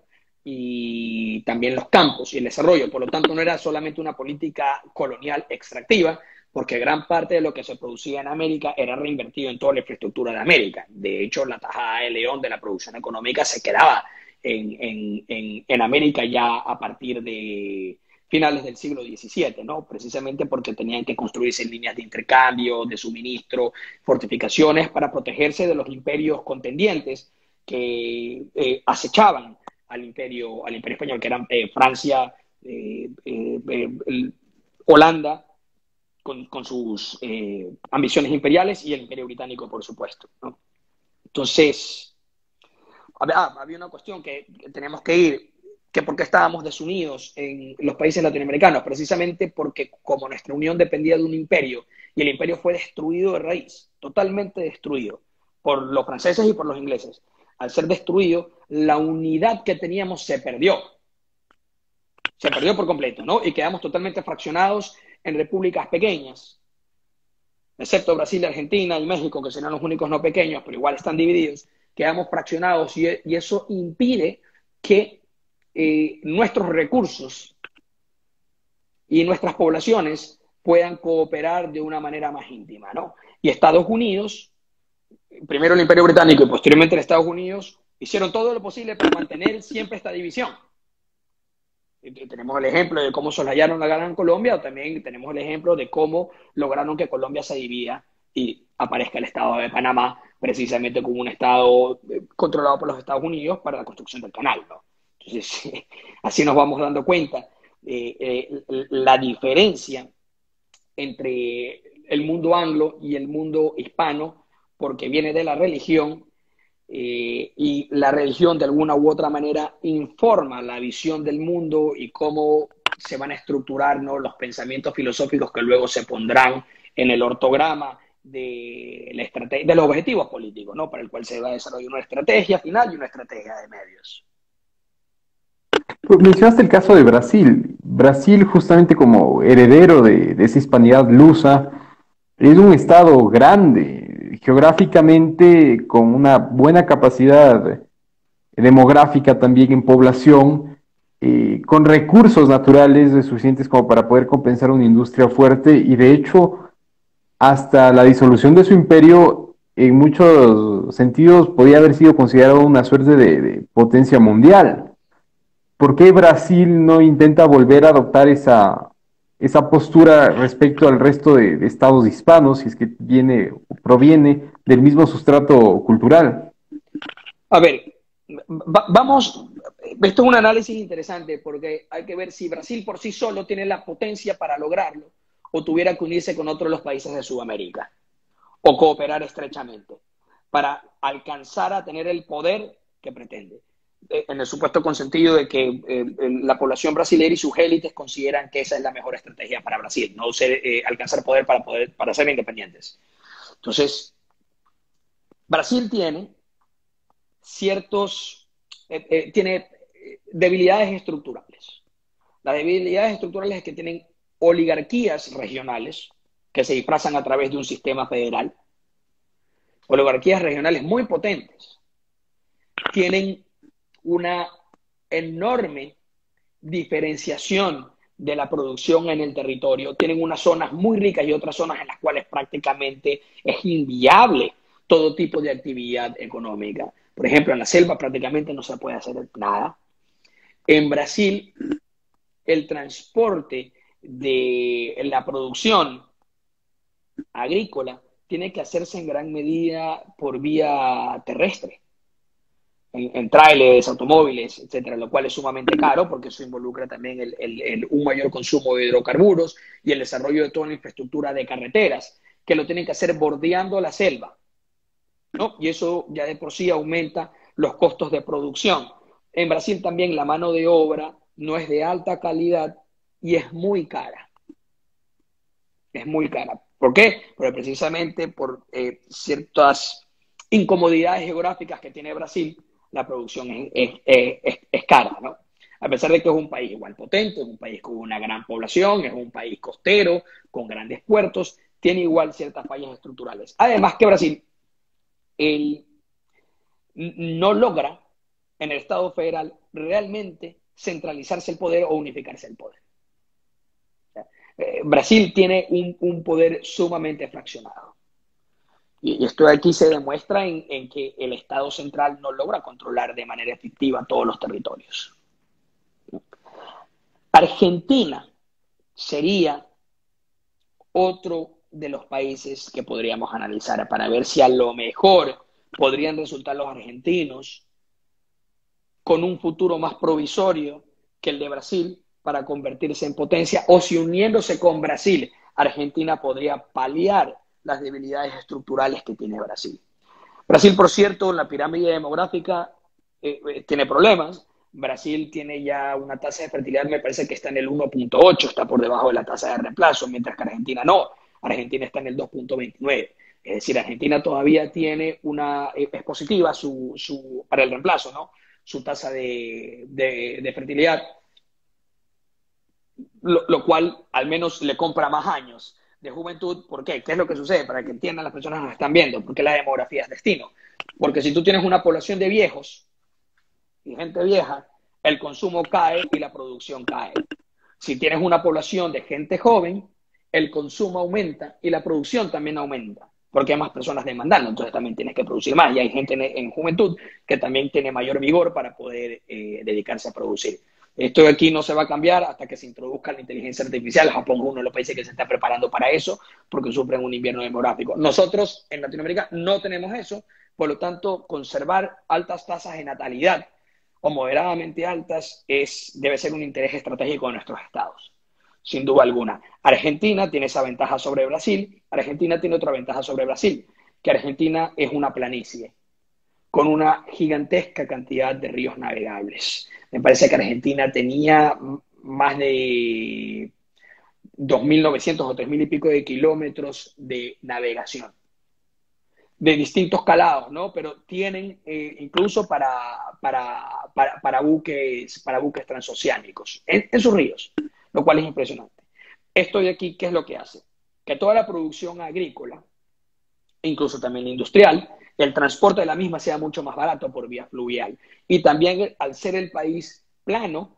y también los campos y el desarrollo. Por lo tanto, no era solamente una política colonial extractiva, porque gran parte de lo que se producía en América era reinvertido en toda la infraestructura de América. De hecho, la tajada de león de la producción económica se quedaba en, en, en, en América ya a partir de finales del siglo diecisiete, ¿no? Precisamente porque tenían que construirse líneas de intercambio, de suministro, fortificaciones para protegerse de los imperios contendientes que eh, acechaban al imperio, al imperio español, que eran eh, Francia, eh, eh, eh, Holanda, con, con sus eh, ambiciones imperiales, y el imperio británico, por supuesto, ¿no? Entonces, ah, había una cuestión que, que tenemos que ir, que por qué estábamos desunidos en los países latinoamericanos, precisamente porque como nuestra unión dependía de un imperio, y el imperio fue destruido de raíz, totalmente destruido, por los franceses y por los ingleses. Al ser destruido, la unidad que teníamos se perdió. Se perdió por completo, ¿no? Y quedamos totalmente fraccionados en repúblicas pequeñas, excepto Brasil, Argentina y México, que serán los únicos no pequeños, pero igual están divididos. Quedamos fraccionados y, y eso impide que eh, nuestros recursos y nuestras poblaciones puedan cooperar de una manera más íntima, ¿no? Y Estados Unidos, primero el Imperio Británico y posteriormente los Estados Unidos, hicieron todo lo posible para mantener siempre esta división. Y tenemos el ejemplo de cómo soslayaron la Gran Colombia, o también tenemos el ejemplo de cómo lograron que Colombia se divida y aparezca el Estado de Panamá, precisamente como un Estado controlado por los Estados Unidos para la construcción del canal, ¿no? Entonces, así nos vamos dando cuenta de eh, la diferencia entre el mundo anglo y el mundo hispano, porque viene de la religión, eh, y la religión de alguna u otra manera informa la visión del mundo y cómo se van a estructurar, ¿no?, los pensamientos filosóficos que luego se pondrán en el ortograma de, la estrate- de los objetivos políticos, ¿no?, para el cual se va a desarrollar una estrategia final y una estrategia de medios. Pues mencionaste el caso de Brasil. Brasil, justamente como heredero de, de esa hispanidad lusa, es un estado grande, geográficamente, con una buena capacidad demográfica también en población, eh, con recursos naturales suficientes como para poder compensar una industria fuerte y de hecho hasta la disolución de su imperio en muchos sentidos podía haber sido considerado una suerte de, de potencia mundial. ¿Por qué Brasil no intenta volver a adoptar esa, esa postura respecto al resto de, de estados hispanos, si es que viene o proviene del mismo sustrato cultural? A ver, va- vamos, esto es un análisis interesante porque hay que ver si Brasil por sí solo tiene la potencia para lograrlo o tuviera que unirse con otros de los países de Sudamérica o cooperar estrechamente para alcanzar a tener el poder que pretende. Eh, En el supuesto consentido de que eh, la población brasileña y sus élites consideran que esa es la mejor estrategia para Brasil, no ser, eh, alcanzar poder para, poder para ser independientes. Entonces, Brasil tiene ciertos, eh, eh, tiene debilidades estructurales. Las debilidades estructurales es que tienen oligarquías regionales que se disfrazan a través de un sistema federal, oligarquías regionales muy potentes, tienen una enorme diferenciación de la producción en el territorio, tienen unas zonas muy ricas y otras zonas en las cuales prácticamente es inviable todo tipo de actividad económica. Por ejemplo, en la selva prácticamente no se puede hacer nada. En Brasil, el transporte de la producción agrícola tiene que hacerse en gran medida por vía terrestre, en, en trailers, automóviles, etcétera, lo cual es sumamente caro porque eso involucra también el, el, el, un mayor consumo de hidrocarburos y el desarrollo de toda la infraestructura de carreteras, que lo tienen que hacer bordeando la selva, ¿no? Y eso ya de por sí aumenta los costos de producción. En Brasil también la mano de obra no es de alta calidad y es muy cara. Es muy cara. ¿Por qué? Porque precisamente por eh, ciertas incomodidades geográficas que tiene Brasil, la producción es, es, es, es cara, ¿no? A pesar de que es un país igual potente, es un país con una gran población, es un país costero, con grandes puertos, tiene igual ciertas fallas estructurales. Además que Brasil el, no logra en el Estado federal realmente centralizarse el poder o unificarse el poder. Eh, Brasil tiene un, un, poder sumamente fraccionado. Y, y esto de aquí se demuestra en, en, que el Estado central no logra controlar de manera efectiva todos los territorios. Argentina sería otro de los países que podríamos analizar para ver si a lo mejor podrían resultar los argentinos con un futuro más provisorio que el de Brasil para convertirse en potencia, o si uniéndose con Brasil, Argentina podría paliar las debilidades estructurales que tiene Brasil. Brasil, por cierto, en la pirámide demográfica eh, eh, tiene problemas. Brasil tiene ya una tasa de fertilidad, me parece que está en el uno punto ocho, está por debajo de la tasa de reemplazo, mientras que Argentina no. Argentina está en el dos punto veintinueve. Es decir, Argentina todavía tiene una, es positiva su, su, para el reemplazo, ¿no? Su tasa de, de, de fertilidad, lo, lo cual al menos le compra más años de juventud. ¿Por qué? ¿Qué es lo que sucede? Para que entiendan las personas que nos están viendo, porque la demografía es destino. Porque si tú tienes una población de viejos y gente vieja, el consumo cae y la producción cae. Si tienes una población de gente joven, el consumo aumenta y la producción también aumenta, porque hay más personas demandando, entonces también tienes que producir más. Y hay gente en, en juventud que también tiene mayor vigor para poder eh, dedicarse a producir. Esto de aquí no se va a cambiar hasta que se introduzca la inteligencia artificial. Japón es uno de los países que se está preparando para eso, porque sufren un invierno demográfico. Nosotros en Latinoamérica no tenemos eso, por lo tanto, conservar altas tasas de natalidad o moderadamente altas es, debe ser un interés estratégico de nuestros estados, sin duda alguna. Argentina tiene esa ventaja sobre Brasil. Argentina tiene otra ventaja sobre Brasil, que Argentina es una planicie con una gigantesca cantidad de ríos navegables. Me parece que Argentina tenía más de dos mil novecientos o tres mil y pico de kilómetros de navegación, de distintos calados, ¿no? Pero tienen eh, incluso para, para, para, para, buques, para buques transoceánicos en, en sus ríos, lo cual es impresionante. Esto de aquí, ¿qué es lo que hace? Que toda la producción agrícola, incluso también industrial, el transporte de la misma sea mucho más barato por vía fluvial. Y también, al ser el país plano,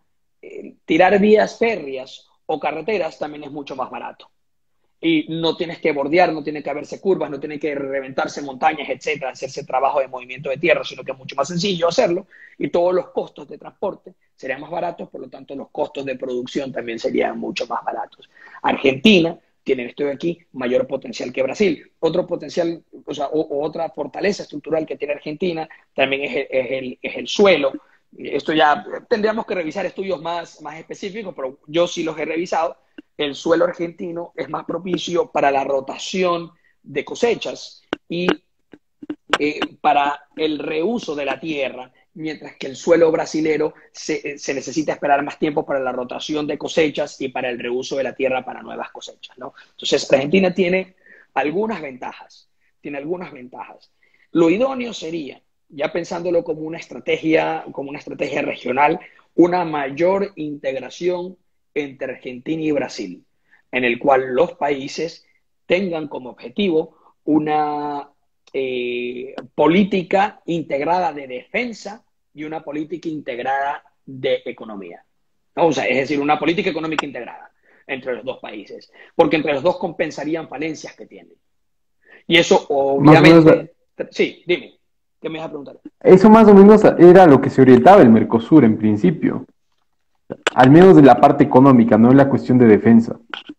eh, tirar vías férreas o carreteras también es mucho más barato. Y no tienes que bordear, no tiene que haberse curvas, no tiene que reventarse montañas, etcétera, hacerse trabajo de movimiento de tierra, sino que es mucho más sencillo hacerlo y todos los costos de transporte serían más baratos, por lo tanto los costos de producción también serían mucho más baratos. Argentina tiene, estoy aquí, mayor potencial que Brasil. Otro potencial, o sea, o, o otra fortaleza estructural que tiene Argentina también es el, es el, es el suelo. Esto ya tendríamos que revisar estudios más, más específicos, pero yo sí los he revisado. El suelo argentino es más propicio para la rotación de cosechas y eh, para el reuso de la tierra, mientras que el suelo brasilero se, se, necesita esperar más tiempo para la rotación de cosechas y para el reuso de la tierra para nuevas cosechas, ¿no? Entonces, Argentina tiene algunas ventajas, tiene algunas ventajas. Lo idóneo sería, ya pensándolo como una estrategia, como una estrategia regional, una mayor integración entre Argentina y Brasil, en el cual los países tengan como objetivo una eh, política integrada de defensa y una política integrada de economía. ¿No? O sea, es decir, una política económica integrada entre los dos países, porque entre los dos compensarían falencias que tienen. Y eso obviamente... Menos, sí, dime, ¿qué me vas a preguntar? eso más o menos era lo que se orientaba el Mercosur en principio. Al menos de la parte económica, no en la cuestión de defensa.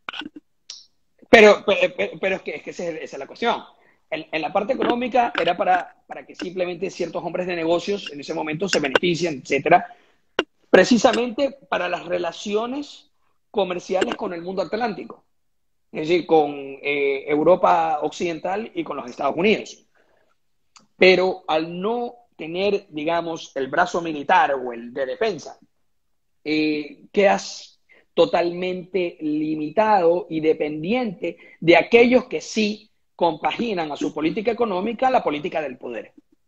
Pero, pero, pero es que, es que esa, es, esa es la cuestión. En, en, la parte económica era para, para que simplemente ciertos hombres de negocios en ese momento se beneficien, etcétera, precisamente para las relaciones comerciales con el mundo atlántico, es decir, con eh, Europa Occidental y con los Estados Unidos. Pero al no tener, digamos, el brazo militar o el de defensa, Eh, quedas totalmente limitado y dependiente de aquellos que sí compaginan a su política económica la política del poder.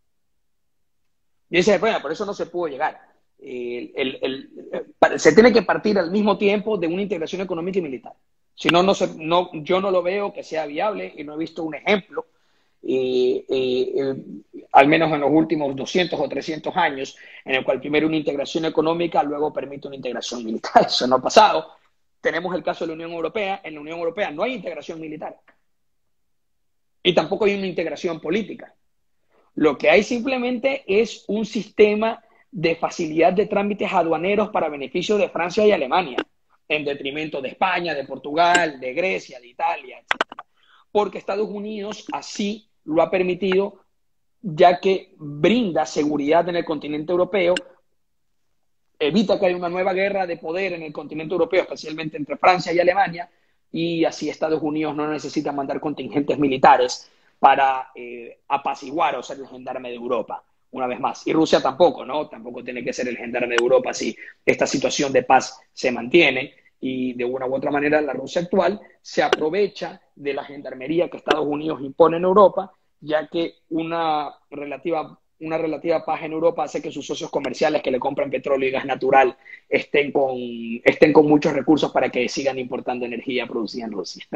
Y ese es el problema, por eso no se pudo llegar. El, el, el, se tiene que partir al mismo tiempo de una integración económica y militar. Si no, no, se, no yo no lo veo que sea viable y no he visto un ejemplo. Eh, eh, eh, al menos en los últimos doscientos o trescientos años, en el cual primero una integración económica, luego permite una integración militar. Eso no ha pasado. Tenemos el caso de la Unión Europea. En la Unión Europea no hay integración militar. Y tampoco hay una integración política. Lo que hay simplemente es un sistema de facilidad de trámites aduaneros para beneficio de Francia y Alemania, en detrimento de España, de Portugal, de Grecia, de Italia, etcétera. Porque Estados Unidos así lo ha permitido, ya que brinda seguridad en el continente europeo, evita que haya una nueva guerra de poder en el continente europeo, especialmente entre Francia y Alemania, y así Estados Unidos no necesita mandar contingentes militares para eh, apaciguar o ser el gendarme de Europa, una vez más. Y Rusia tampoco, ¿no? Tampoco tiene que ser el gendarme de Europa si esta situación de paz se mantiene. Y de una u otra manera la Rusia actual se aprovecha de la gendarmería que Estados Unidos impone en Europa, ya que una relativa, una relativa paz en Europa hace que sus socios comerciales que le compran petróleo y gas natural estén con, estén con muchos recursos para que sigan importando energía producida en Rusia.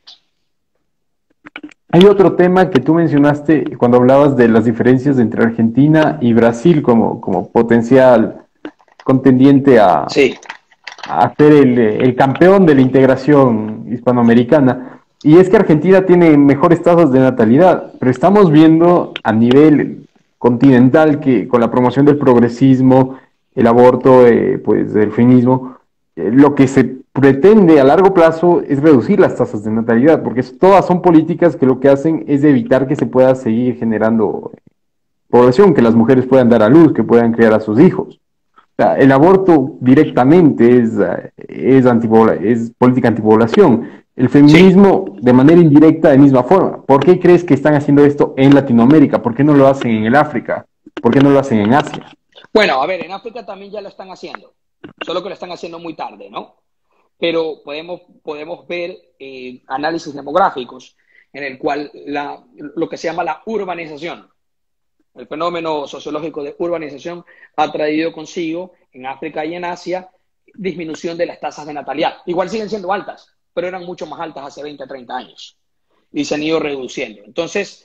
Hay otro tema que tú mencionaste cuando hablabas de las diferencias entre Argentina y Brasil como, como potencial contendiente a... Sí. a ser el, el campeón de la integración hispanoamericana. Y es que Argentina tiene mejores tasas de natalidad, pero estamos viendo a nivel continental que con la promoción del progresismo, el aborto, eh, pues el feminismo, eh, lo que se pretende a largo plazo es reducir las tasas de natalidad, porque todas son políticas que lo que hacen es evitar que se pueda seguir generando población, que las mujeres puedan dar a luz, que puedan criar a sus hijos. El aborto directamente es, es, es política antipoblación. El feminismo sí. De manera indirecta, de misma forma. ¿Por qué crees que están haciendo esto en Latinoamérica? ¿Por qué no lo hacen en el África? ¿Por qué no lo hacen en Asia? Bueno, a ver, en África también ya lo están haciendo, solo que lo están haciendo muy tarde, ¿no? Pero podemos, podemos ver eh, análisis demográficos en el cual la, lo que se llama la urbanización, el fenómeno sociológico de urbanización ha traído consigo en África y en Asia disminución de las tasas de natalidad. Igual siguen siendo altas, pero eran mucho más altas hace veinte, treinta años y se han ido reduciendo. Entonces,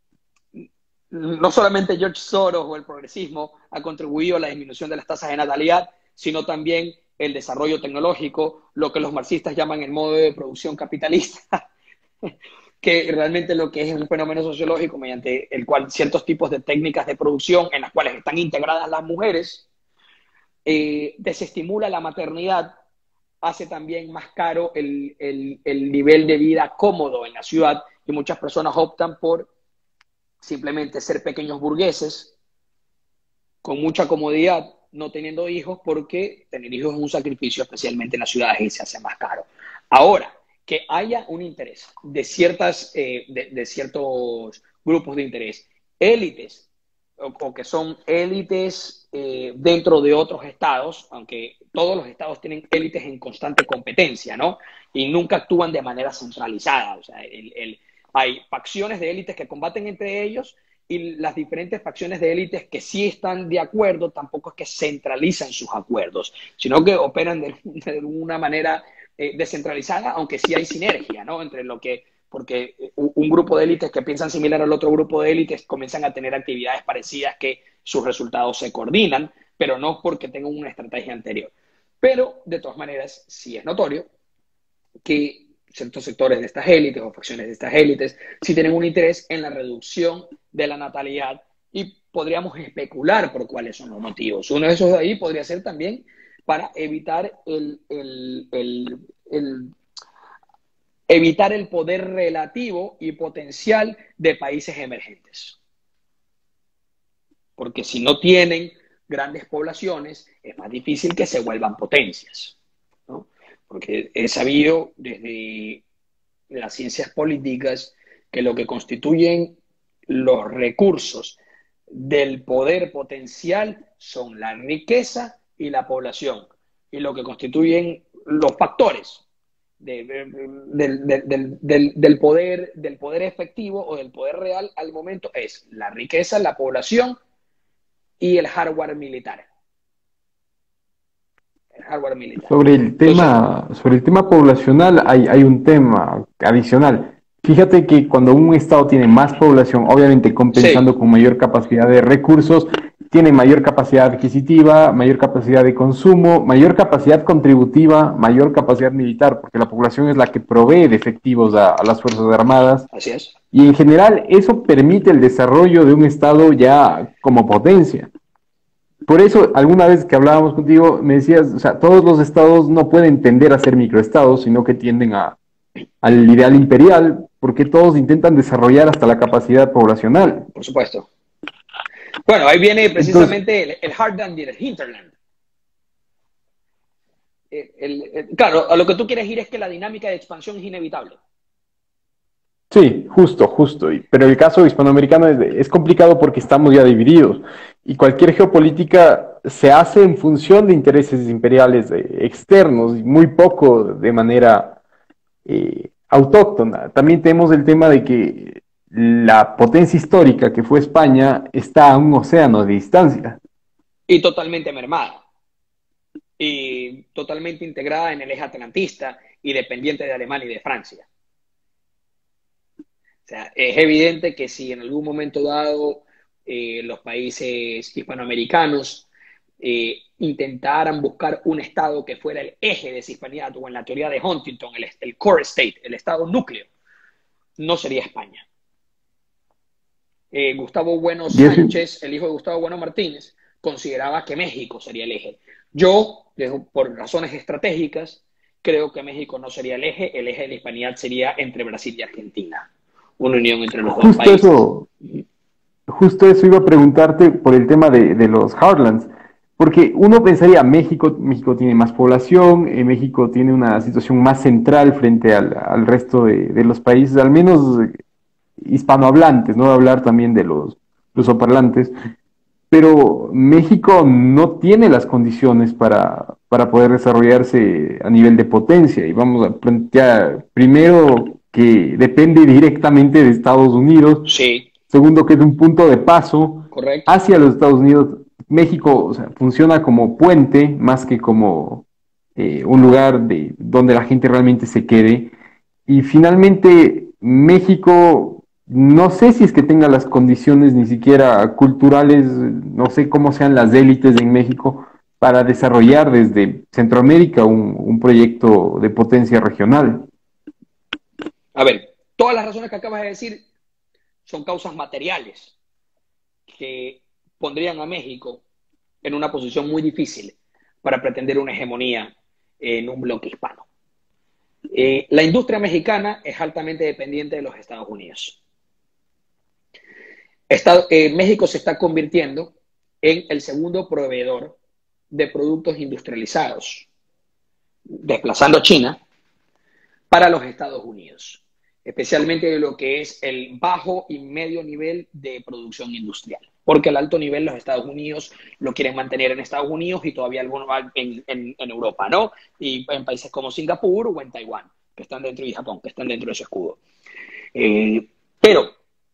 no solamente George Soros o el progresismo ha contribuido a la disminución de las tasas de natalidad, sino también el desarrollo tecnológico, lo que los marxistas llaman el modo de producción capitalista, que realmente lo que es un fenómeno sociológico mediante el cual ciertos tipos de técnicas de producción en las cuales están integradas las mujeres, eh, desestimula la maternidad, hace también más caro el, el, el nivel de vida cómodo en la ciudad, y muchas personas optan por simplemente ser pequeños burgueses con mucha comodidad, no teniendo hijos, porque tener hijos es un sacrificio, especialmente en las ciudades, y se hace más caro. Ahora, que haya un interés de, ciertas, eh, de, de ciertos grupos de interés, élites, o, o que son élites eh, dentro de otros estados, aunque todos los estados tienen élites en constante competencia, ¿no? Y nunca actúan de manera centralizada. O sea, el, el, hay facciones de élites que combaten entre ellos, y las diferentes facciones de élites que sí están de acuerdo, tampoco es que centralizan sus acuerdos, sino que operan de, de una manera eh, descentralizada, aunque sí hay sinergia, ¿no? Entre lo que, porque un grupo de élites que piensan similar al otro grupo de élites comienzan a tener actividades parecidas que sus resultados se coordinan, pero no porque tengan una estrategia anterior. Pero, de todas maneras, sí es notorio que ciertos sectores de estas élites o facciones de estas élites sí tienen un interés en la reducción de la natalidad, y podríamos especular por cuáles son los motivos. Uno de esos de ahí podría ser también para evitar el, el, el, el, evitar el poder relativo y potencial de países emergentes. Porque si no tienen grandes poblaciones, es más difícil que se vuelvan potencias, ¿no? Porque he sabido desde las ciencias políticas que lo que constituyen los recursos del poder potencial son la riqueza y la población, y lo que constituyen los factores de, de, de, de, del, del, poder, del poder efectivo o del poder real al momento es la riqueza, la población y el hardware militar. El hardware militar. Sobre el tema, Entonces, sobre el tema poblacional hay, hay un tema adicional. Fíjate que cuando un estado tiene más población, obviamente compensando sí. con mayor capacidad de recursos, tiene mayor capacidad adquisitiva, mayor capacidad de consumo, mayor capacidad contributiva, mayor capacidad militar, porque la población es la que provee de efectivos a, a las Fuerzas Armadas. Así es. Y en general eso permite el desarrollo de un estado ya como potencia. Por eso, alguna vez que hablábamos contigo, me decías, o sea, todos los estados no pueden tender a ser microestados, sino que tienden a, al ideal imperial, porque todos intentan desarrollar hasta la capacidad poblacional. Por supuesto. Bueno, ahí viene precisamente Entonces, el, el Heartland y el Hinterland. El, el, el, claro, a lo que tú quieres ir es que la dinámica de expansión es inevitable. Sí, justo, justo. Pero el caso hispanoamericano es, es complicado porque estamos ya divididos. Y cualquier geopolítica se hace en función de intereses imperiales eh, externos, y muy poco de manera eh, autóctona. También tenemos el tema de que la potencia histórica que fue España está a un océano de distancia. Y totalmente mermada. Y totalmente integrada en el eje atlantista y dependiente de Alemania y de Francia. O sea, es evidente que si en algún momento dado eh, los países hispanoamericanos eh, intentaran buscar un estado que fuera el eje de esa hispanidad, o en la teoría de Huntington, el, el core state, el estado núcleo, no sería España. Eh, Gustavo Bueno Sánchez, el hijo de Gustavo Bueno Martínez, consideraba que México sería el eje. Yo, por razones estratégicas, creo que México no sería el eje. El eje de la hispanidad sería entre Brasil y Argentina. Una unión entre los justo dos países. Eso, justo eso iba a preguntarte por el tema de, de los Heartlands. Porque uno pensaría, México, México tiene más población, eh, México tiene una situación más central frente al, al resto de, de los países, al menos hispanohablantes, no voy a hablar también de los lusoparlantes, pero México no tiene las condiciones para, para poder desarrollarse a nivel de potencia, y vamos a plantear primero que depende directamente de Estados Unidos, sí. Segundo que es un punto de paso Correcto. hacia los Estados Unidos. México, o sea, funciona como puente más que como eh, un lugar de donde la gente realmente se quede. Y finalmente, México, no sé si es que tenga las condiciones ni siquiera culturales, no sé cómo sean las élites en México, para desarrollar desde Centroamérica un, un proyecto de potencia regional? A ver, todas las razones que acabas de decir son causas materiales que pondrían a México en una posición muy difícil para pretender una hegemonía en un bloque hispano. Eh, la industria mexicana es altamente dependiente de los Estados Unidos. Estado, eh, México se está convirtiendo en el segundo proveedor de productos industrializados, desplazando a China para los Estados Unidos, especialmente de lo que es el bajo y medio nivel de producción industrial, porque el alto nivel los Estados Unidos lo quieren mantener en Estados Unidos y todavía algunos en, en, en Europa, ¿no? Y en países como Singapur o en Taiwán, que están dentro, y Japón, que están dentro de su escudo. Eh, pero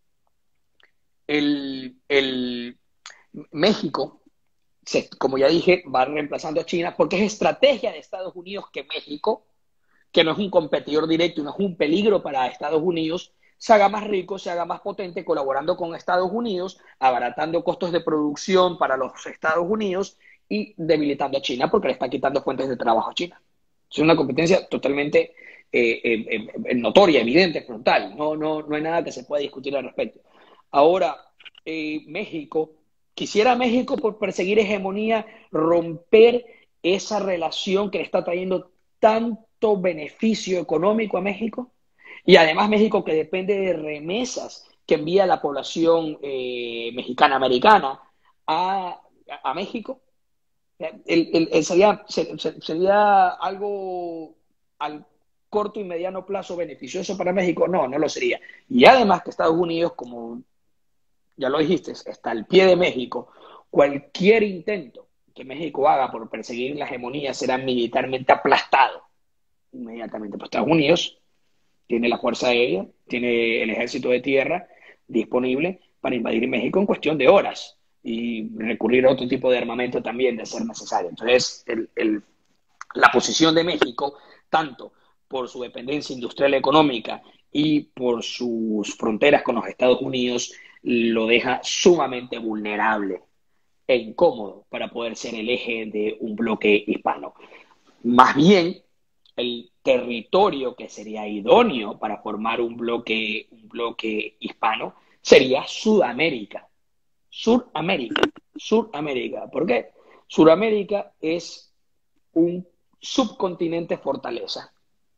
el, el México, se, como ya dije, va reemplazando a China porque es estrategia de Estados Unidos que México, que no es un competidor directo, no es un peligro para Estados Unidos, se haga más rico, se haga más potente, colaborando con Estados Unidos, abaratando costos de producción para los Estados Unidos y debilitando a China porque le está quitando fuentes de trabajo a China. Es una competencia totalmente eh, eh, eh, notoria, evidente, frontal. No, no, no hay nada que se pueda discutir al respecto. Ahora, eh, México, quisiera México, por perseguir hegemonía, romper esa relación que le está trayendo tanto beneficio económico a México, y además México, que depende de remesas que envía la población eh, mexicana-americana a, a México. El, el, el sería, sería algo al corto y mediano plazo beneficioso para México. No, no lo sería. Y además que Estados Unidos, como ya lo dijiste, está al pie de México. Cualquier intento que México haga por perseguir la hegemonía será militarmente aplastado inmediatamente por Estados Unidos. Tiene la fuerza aérea, tiene el ejército de tierra disponible para invadir México en cuestión de horas y recurrir a otro tipo de armamento también de ser necesario. Entonces, el, el, la posición de México, tanto por su dependencia industrial y económica y por sus fronteras con los Estados Unidos, lo deja sumamente vulnerable e incómodo para poder ser el eje de un bloque hispano. Más bien, el territorio que sería idóneo para formar un bloque, un bloque hispano sería Sudamérica. Suramérica. Suramérica. ¿Por qué? Suramérica es un subcontinente fortaleza.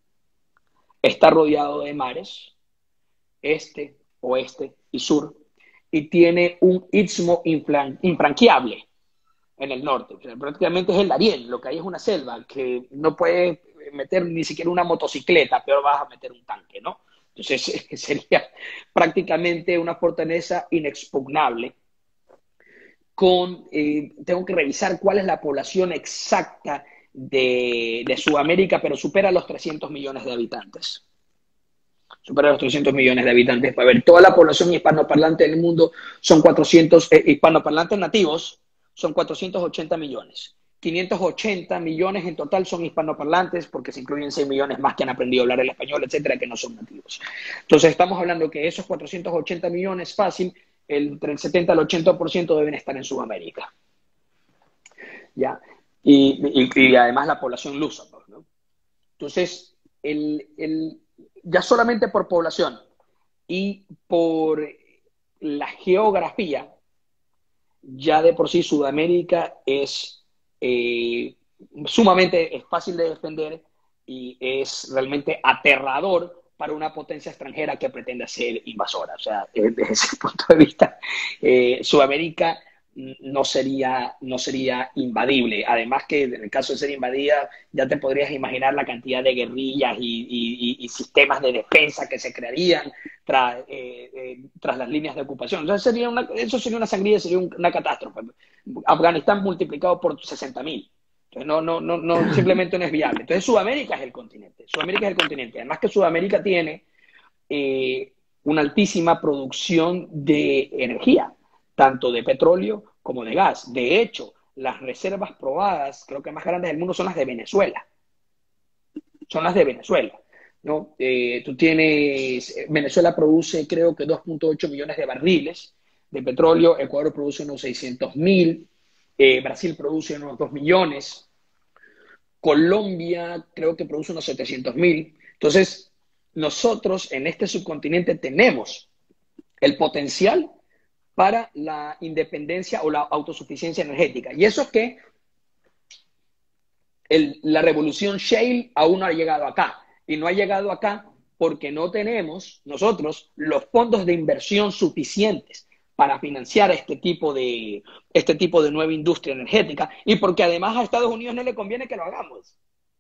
Está rodeado de mares, este, oeste y sur, y tiene un istmo infranqueable en el norte. O sea, prácticamente es el Darién, lo que hay es una selva que no puede meter ni siquiera una motocicleta, peor vas a meter un tanque, ¿no? Entonces sería prácticamente una fortaleza inexpugnable. Con, eh, tengo que revisar cuál es la población exacta de, de Sudamérica, pero supera los trescientos millones de habitantes. Supera los trescientos millones de habitantes. Para ver, toda la población hispanoparlante del mundo son cuatrocientos, eh, hispanoparlantes nativos, son cuatrocientos ochenta millones. quinientos ochenta millones en total son hispanoparlantes, porque se incluyen seis millones más que han aprendido a hablar el español, etcétera, que no son nativos. Entonces estamos hablando que esos cuatrocientos ochenta millones fácil, el, entre el setenta al ochenta por ciento deben estar en Sudamérica. ¿Ya? Y, y, y además la población lusa, ¿no? Entonces, el, el, ya solamente por población y por la geografía, ya de por sí Sudamérica es eh, sumamente es fácil de defender y es realmente aterrador para una potencia extranjera que pretenda ser invasora. O sea, desde ese punto de vista, eh, Sudamérica no sería, no sería invadible. Además que en el caso de ser invadida, ya te podrías imaginar la cantidad de guerrillas y, y, y sistemas de defensa que se crearían tras, eh, eh, tras las líneas de ocupación. Entonces sería una, eso sería una sangría, sería una catástrofe. Afganistán multiplicado por sesenta mil. Entonces no, no, no, no, simplemente no es viable. Entonces Sudamérica es el continente. Sudamérica es el continente. Además que Sudamérica tiene eh, una altísima producción de energía, tanto de petróleo como de gas. De hecho, las reservas probadas, creo que más grandes del mundo, son las de Venezuela. Son las de Venezuela, ¿no? Eh, tú tienes, Venezuela produce creo que dos punto ocho millones de barriles de petróleo, Ecuador produce unos seiscientos mil, eh, Brasil produce unos dos millones, Colombia creo que produce unos setecientos mil. Entonces, nosotros en este subcontinente tenemos el potencial para la independencia o la autosuficiencia energética. Y eso es que el, la revolución shale aún no ha llegado acá. Y no ha llegado acá porque no tenemos nosotros los fondos de inversión suficientes para financiar este tipo de, este tipo de nueva industria energética, y porque además a Estados Unidos no le conviene que lo hagamos.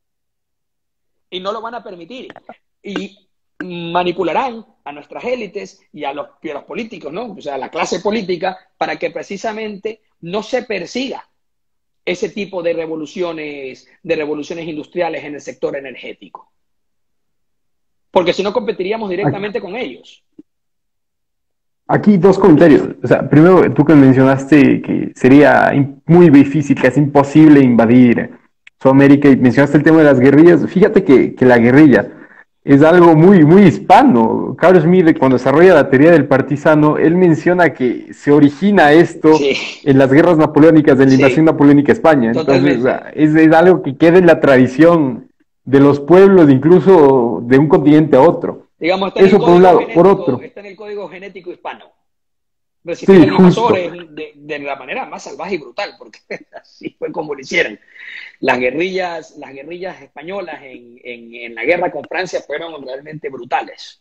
Y no lo van a permitir. Y manipularán a nuestras élites y a los, y a los políticos, ¿no? O sea, a la clase política, para que precisamente no se persiga ese tipo de revoluciones, de revoluciones industriales en el sector energético. Porque si no, competiríamos directamente con ellos. Aquí dos comentarios. O sea, primero, tú que mencionaste que sería muy difícil, casi imposible invadir Sudamérica, y mencionaste el tema de las guerrillas. Fíjate que, que la guerrilla es algo muy, muy hispano. Carl Schmitt, cuando desarrolla la teoría del partisano, él menciona que se origina esto sí. en las guerras napoleónicas, en la invasión sí. napoleónica a España. Entonces, o sea, es, es algo que queda en la tradición de los pueblos, incluso de un continente a otro. Digamos, está Eso por un lado. Por otro, está en el código genético hispano. Resistir sí, al invasor de, de la manera más salvaje y brutal, porque así fue como lo hicieron. Las guerrillas, las guerrillas españolas en, en, en la guerra con Francia fueron realmente brutales.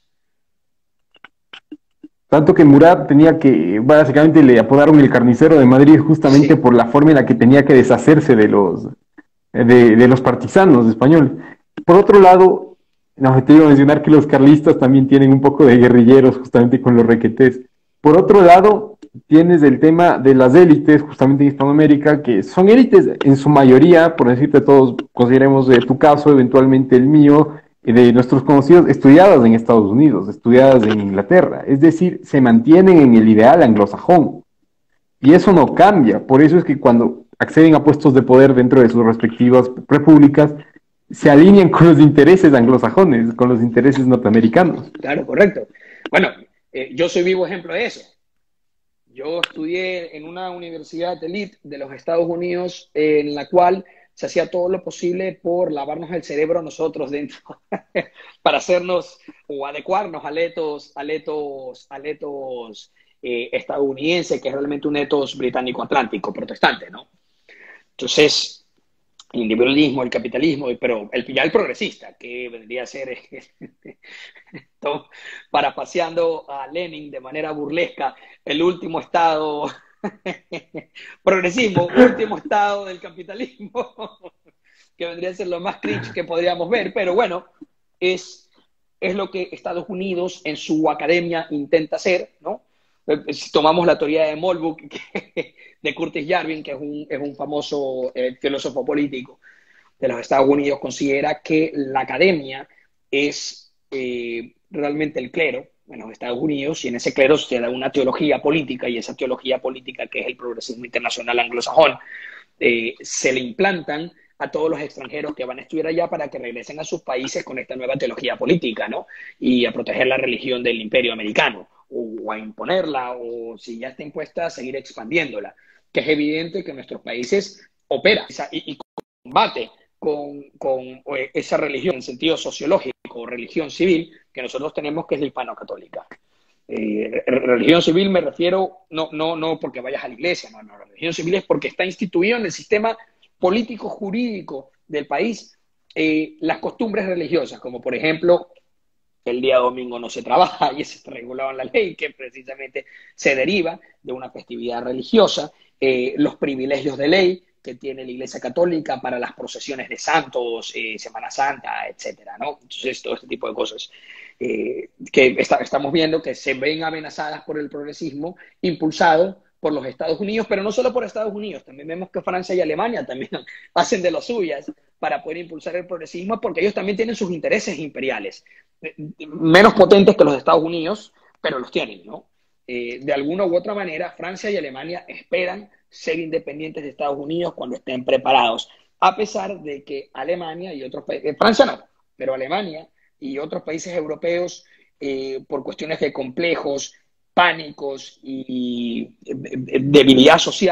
Tanto que Murat tenía que, básicamente le apodaron el carnicero de Madrid justamente sí. por la forma en la que tenía que deshacerse de los, de, de los partisanos españoles. Por otro lado, no, te iba a mencionar que los carlistas también tienen un poco de guerrilleros justamente con los requetés. Por otro lado, tienes el tema de las élites, justamente en Hispanoamérica, que son élites en su mayoría, por decirte todos, consideremos de tu caso, eventualmente el mío, y de nuestros conocidos, estudiadas en Estados Unidos, estudiadas en Inglaterra. Es decir, se mantienen en el ideal anglosajón. Y eso no cambia. Por eso es que cuando acceden a puestos de poder dentro de sus respectivas repúblicas, se alinean con los intereses anglosajones, con los intereses norteamericanos. Claro, correcto. Bueno, Eh, yo soy vivo ejemplo de eso. Yo estudié en una universidad de élite de los Estados Unidos, eh, en la cual se hacía todo lo posible por lavarnos el cerebro nosotros dentro, para hacernos o adecuarnos al etos, al etos, al etos eh, estadounidense, que es realmente un etos británico-atlántico, protestante, ¿no? Entonces, el individualismo, el capitalismo, pero el, ya el progresista, que vendría a ser, parapaseando a Lenin de manera burlesca, el último estado, progresismo, último estado del capitalismo, que vendría a ser lo más cringe que podríamos ver, pero bueno, es, es lo que Estados Unidos en su academia intenta hacer, ¿no? Si tomamos la teoría de Molbuk, que, de Curtis Yarvin, que es un, es un famoso eh, filósofo político de los Estados Unidos, considera que la academia es eh, realmente el clero en los Estados Unidos, y en ese clero se da una teología política, y esa teología política, que es el progresismo internacional anglosajón, eh, se le implantan a todos los extranjeros que van a estudiar allá para que regresen a sus países con esta nueva teología política, ¿no? Y a proteger la religión del imperio americano, o, o a imponerla, o si ya está impuesta, a seguir expandiéndola, que es evidente que nuestros países opera y, y combate con, con esa religión en sentido sociológico, o religión civil, que nosotros tenemos, que es la hispano-católica. Eh, religión civil me refiero, no, no, no porque vayas a la iglesia, no, no, la religión civil es porque está instituido en el sistema político jurídico del país eh, las costumbres religiosas, como por ejemplo el día domingo no se trabaja, y eso está regulado en la ley, que precisamente se deriva de una festividad religiosa, eh, los privilegios de ley que tiene la Iglesia Católica para las procesiones de santos, eh, Semana Santa, etcétera, ¿no? Entonces, todo este tipo de cosas eh, que está, estamos viendo que se ven amenazadas por el progresismo impulsado por los Estados Unidos, pero no solo por Estados Unidos, también vemos que Francia y Alemania también hacen de las suyas para poder impulsar el progresismo, porque ellos también tienen sus intereses imperiales, menos potentes que los de Estados Unidos, pero los tienen, ¿no? Eh, de alguna u otra manera, Francia y Alemania esperan ser independientes de Estados Unidos cuando estén preparados, a pesar de que Alemania y otros países, Francia no, pero Alemania y otros países europeos, eh, por cuestiones de complejos, pánicos y debilidad social,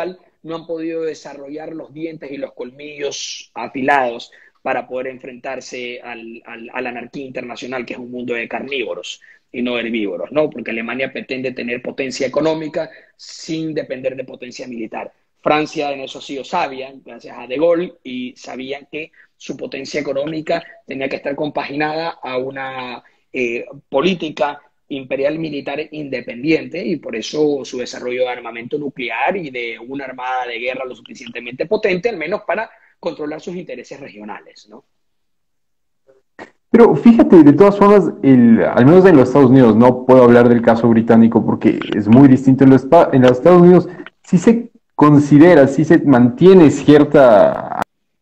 no han podido desarrollar los dientes y los colmillos afilados para poder enfrentarse al, al, a la anarquía internacional, que es un mundo de carnívoros y no herbívoros, ¿no? Porque Alemania pretende tener potencia económica sin depender de potencia militar. Francia en eso sí lo sabía, gracias a De Gaulle, y sabían que su potencia económica tenía que estar compaginada a una eh, política imperial militar independiente, y por eso su desarrollo de armamento nuclear y de una armada de guerra lo suficientemente potente, al menos para controlar sus intereses regionales, ¿no? Pero fíjate, de todas formas, el, al menos en los Estados Unidos, no puedo hablar del caso británico porque es muy distinto. En los, en los Estados Unidos sí se considera, sí se mantiene cierta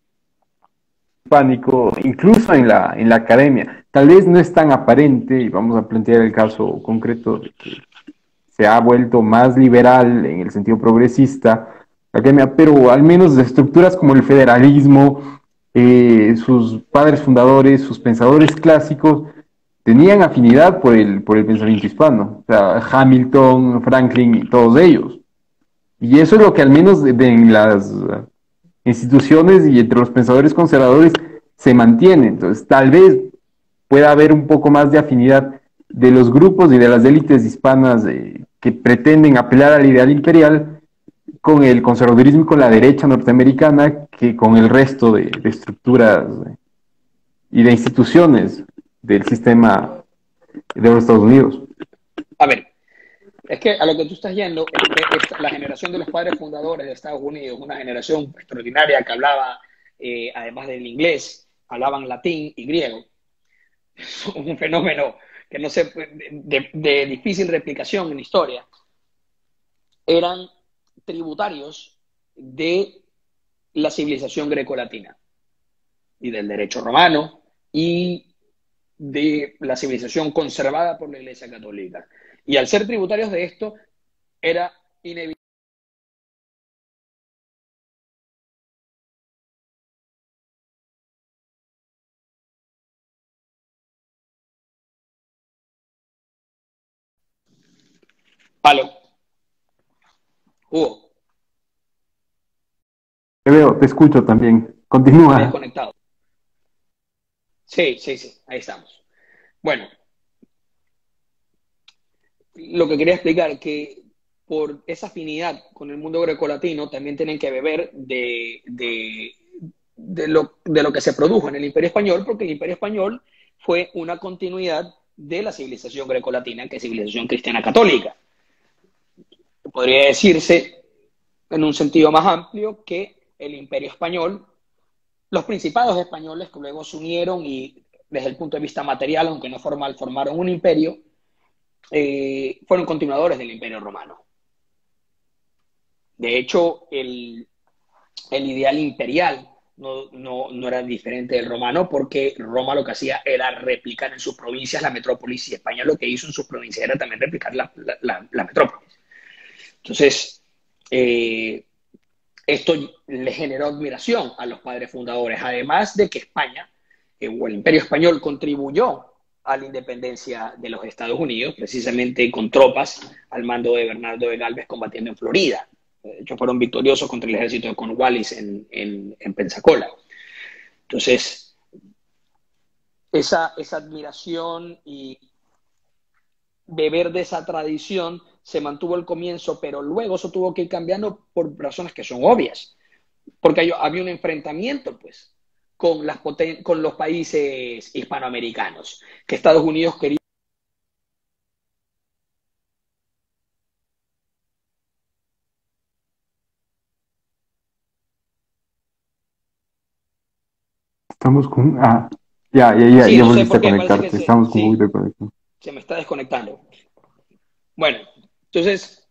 pánico, incluso en la, en la academia. Tal vez no es tan aparente, y vamos a plantear el caso concreto de que se ha vuelto más liberal en el sentido progresista, la academia, pero al menos de estructuras como el federalismo, eh, sus padres fundadores, sus pensadores clásicos, tenían afinidad por el, por el pensamiento hispano, o sea, Hamilton, Franklin y todos ellos. Y eso es lo que al menos de, de en las instituciones y entre los pensadores conservadores se mantiene. Entonces, tal vez pueda haber un poco más de afinidad de los grupos y de las élites hispanas eh, que pretenden apelar al ideal imperial con el conservadurismo y con la derecha norteamericana que con el resto de, de estructuras eh, y de instituciones del sistema de los Estados Unidos. A ver, es que a lo que tú estás yendo es que esta, la generación de los padres fundadores de Estados Unidos, una generación extraordinaria que hablaba, eh, además del inglés, hablaban latín y griego. Un fenómeno que no se, de, de difícil replicación en la historia. Eran tributarios de la civilización grecolatina y del derecho romano y de la civilización conservada por la Iglesia Católica. Y al ser tributarios de esto, era inevitable. Palo. Hugo. Te veo, te escucho también. Me habías Continúa. conectado. Sí, sí, sí, ahí estamos. Bueno, lo que quería explicar es que por esa afinidad con el mundo grecolatino también tienen que beber de, de, de, lo, de lo que se produjo en el Imperio Español, porque el Imperio Español fue una continuidad de la civilización grecolatina, que es civilización cristiana católica. Podría decirse, en un sentido más amplio, que el Imperio Español, los principados españoles que luego se unieron y desde el punto de vista material, aunque no formal, formaron un imperio, eh, fueron continuadores del Imperio Romano. De hecho, el, el ideal imperial no, no, no era diferente del romano, porque Roma lo que hacía era replicar en sus provincias la metrópolis, y España lo que hizo en sus provincias era también replicar la, la, la, la metrópolis. Entonces, eh, esto le generó admiración a los padres fundadores, además de que España, eh, o el Imperio Español, contribuyó a la independencia de los Estados Unidos, precisamente con tropas al mando de Bernardo de Galvez combatiendo en Florida. De hecho, fueron victoriosos contra el ejército de Cornwallis en, en, en Pensacola. Entonces, esa, esa admiración y beber de esa tradición se mantuvo al comienzo, pero luego eso tuvo que ir cambiando por razones que son obvias, porque hay, había un enfrentamiento, pues, con, las poten con los países hispanoamericanos, que Estados Unidos quería. Estamos con... Ah, ya, ya, ya, Sí, ya no sé volviste por a qué, parece que conectarte. se, Estamos con un poquito sí, de conexión. se me está desconectando. Bueno, entonces,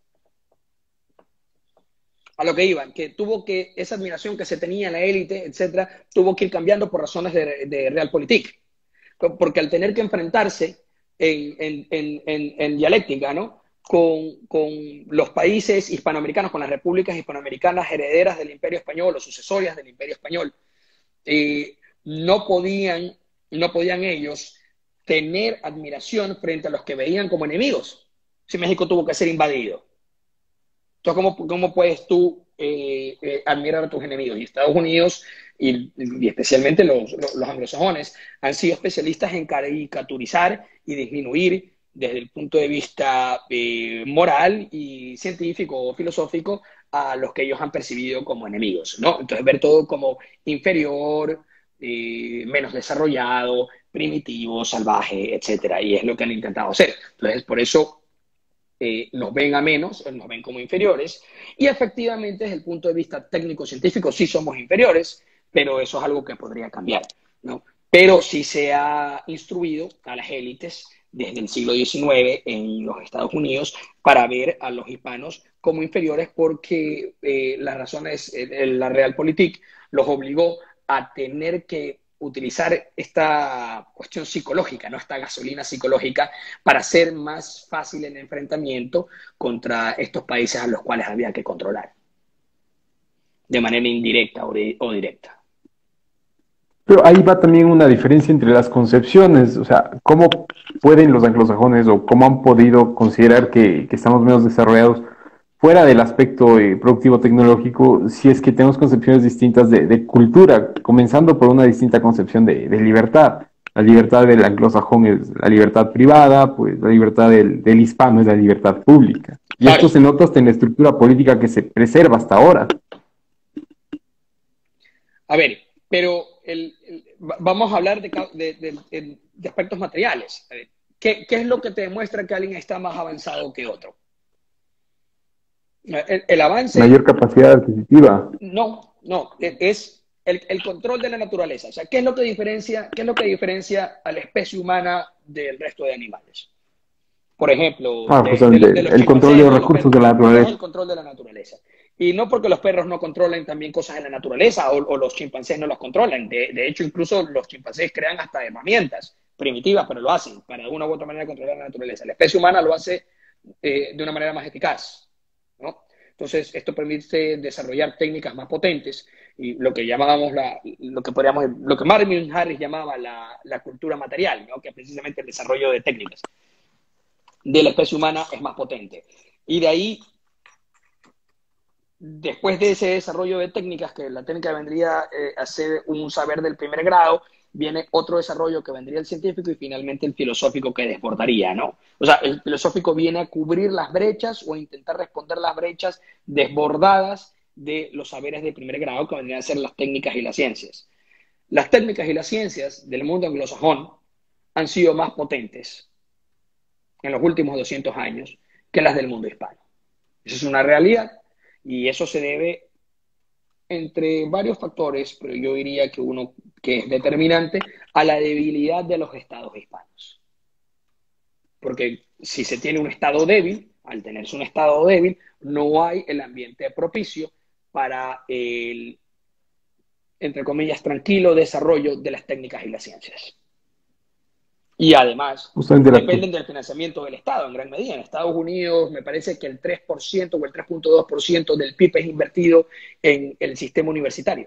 a lo que iban, que tuvo que, esa admiración que se tenía en la élite, etcétera, tuvo que ir cambiando por razones de, de realpolitik, porque al tener que enfrentarse en, en, en, en, en dialéctica, ¿no? Con, con, los países hispanoamericanos, con las repúblicas hispanoamericanas herederas del Imperio Español o sucesorias del Imperio Español, eh, no, podían, no podían ellos tener admiración frente a los que veían como enemigos. Si México tuvo que ser invadido. Entonces, ¿cómo, cómo puedes tú eh, eh, admirar a tus enemigos. Y Estados Unidos, y, y especialmente los, los, los anglosajones, han sido especialistas en caricaturizar y disminuir desde el punto de vista eh, moral y científico o filosófico a los que ellos han percibido como enemigos, ¿no? Entonces ver todo como inferior, eh, menos desarrollado, primitivo, salvaje, etcétera. Y es lo que han intentado hacer. Entonces, por eso eh, nos ven a menos, nos ven como inferiores. Y efectivamente, desde el punto de vista técnico-científico, sí somos inferiores, pero eso es algo que podría cambiar, ¿no? Pero sí se ha instruido a las élites desde el siglo diecinueve en los Estados Unidos para ver a los hispanos como inferiores porque eh, las razones, eh, la Realpolitik los obligó a tener que utilizar esta cuestión psicológica, ¿no? Esta gasolina psicológica para hacer más fácil el enfrentamiento contra estos países a los cuales había que controlar, de manera indirecta o, de, o directa. Pero ahí va también una diferencia entre las concepciones, o sea, cómo pueden los anglosajones o cómo han podido considerar que, que estamos menos desarrollados fuera del aspecto eh, productivo tecnológico, si es que tenemos concepciones distintas de, de cultura, comenzando por una distinta concepción de, de libertad. La libertad del anglosajón es la libertad privada, pues la libertad del, del hispano es la libertad pública. Y Claro. esto se nota hasta en la estructura política que se preserva hasta ahora. A ver, pero el, el, vamos a hablar de, de, de, de aspectos materiales. A ver, ¿qué, ¿Qué es lo que te demuestra que alguien está más avanzado que otro? El, el avance... Mayor capacidad adquisitiva. No, no, es el, el control de la naturaleza. O sea, ¿qué es lo que diferencia, qué es lo que diferencia a la especie humana del resto de animales? Por ejemplo, Ah, de, justamente, de, de los el control de los recursos perros, de la naturaleza. Es el control de la naturaleza. Y no porque los perros no controlen también cosas en la naturaleza o, o los chimpancés no los controlan. De, de hecho, incluso los chimpancés crean hasta herramientas primitivas, pero lo hacen para de una u otra manera controlar la naturaleza. La especie humana lo hace eh, de una manera más eficaz, ¿no? Entonces, esto permite desarrollar técnicas más potentes y lo que llamábamos, la, lo que podríamos, lo que Marvin Harris llamaba la, la cultura material, ¿no? Que es precisamente el desarrollo de técnicas de la especie humana es más potente. Y de ahí, después de ese desarrollo de técnicas, que la técnica vendría eh, a ser un saber del primer grado, viene otro desarrollo que vendría el científico y finalmente el filosófico que desbordaría, ¿no? O sea, el filosófico viene a cubrir las brechas o a intentar responder las brechas desbordadas de los saberes de primer grado que vendrían a ser las técnicas y las ciencias. Las técnicas y las ciencias del mundo anglosajón han sido más potentes en los últimos doscientos años que las del mundo hispano. Eso es una realidad y eso se debe entre varios factores, pero yo diría que uno que es determinante, a la debilidad de los estados hispanos. Porque si se tiene un estado débil, al tenerse un estado débil, no hay el ambiente propicio para el, entre comillas, tranquilo desarrollo de las técnicas y las ciencias. Y además, dependen del financiamiento del Estado en gran medida. En Estados Unidos me parece que el tres por ciento o el tres punto dos por ciento del P I B es invertido en el sistema universitario.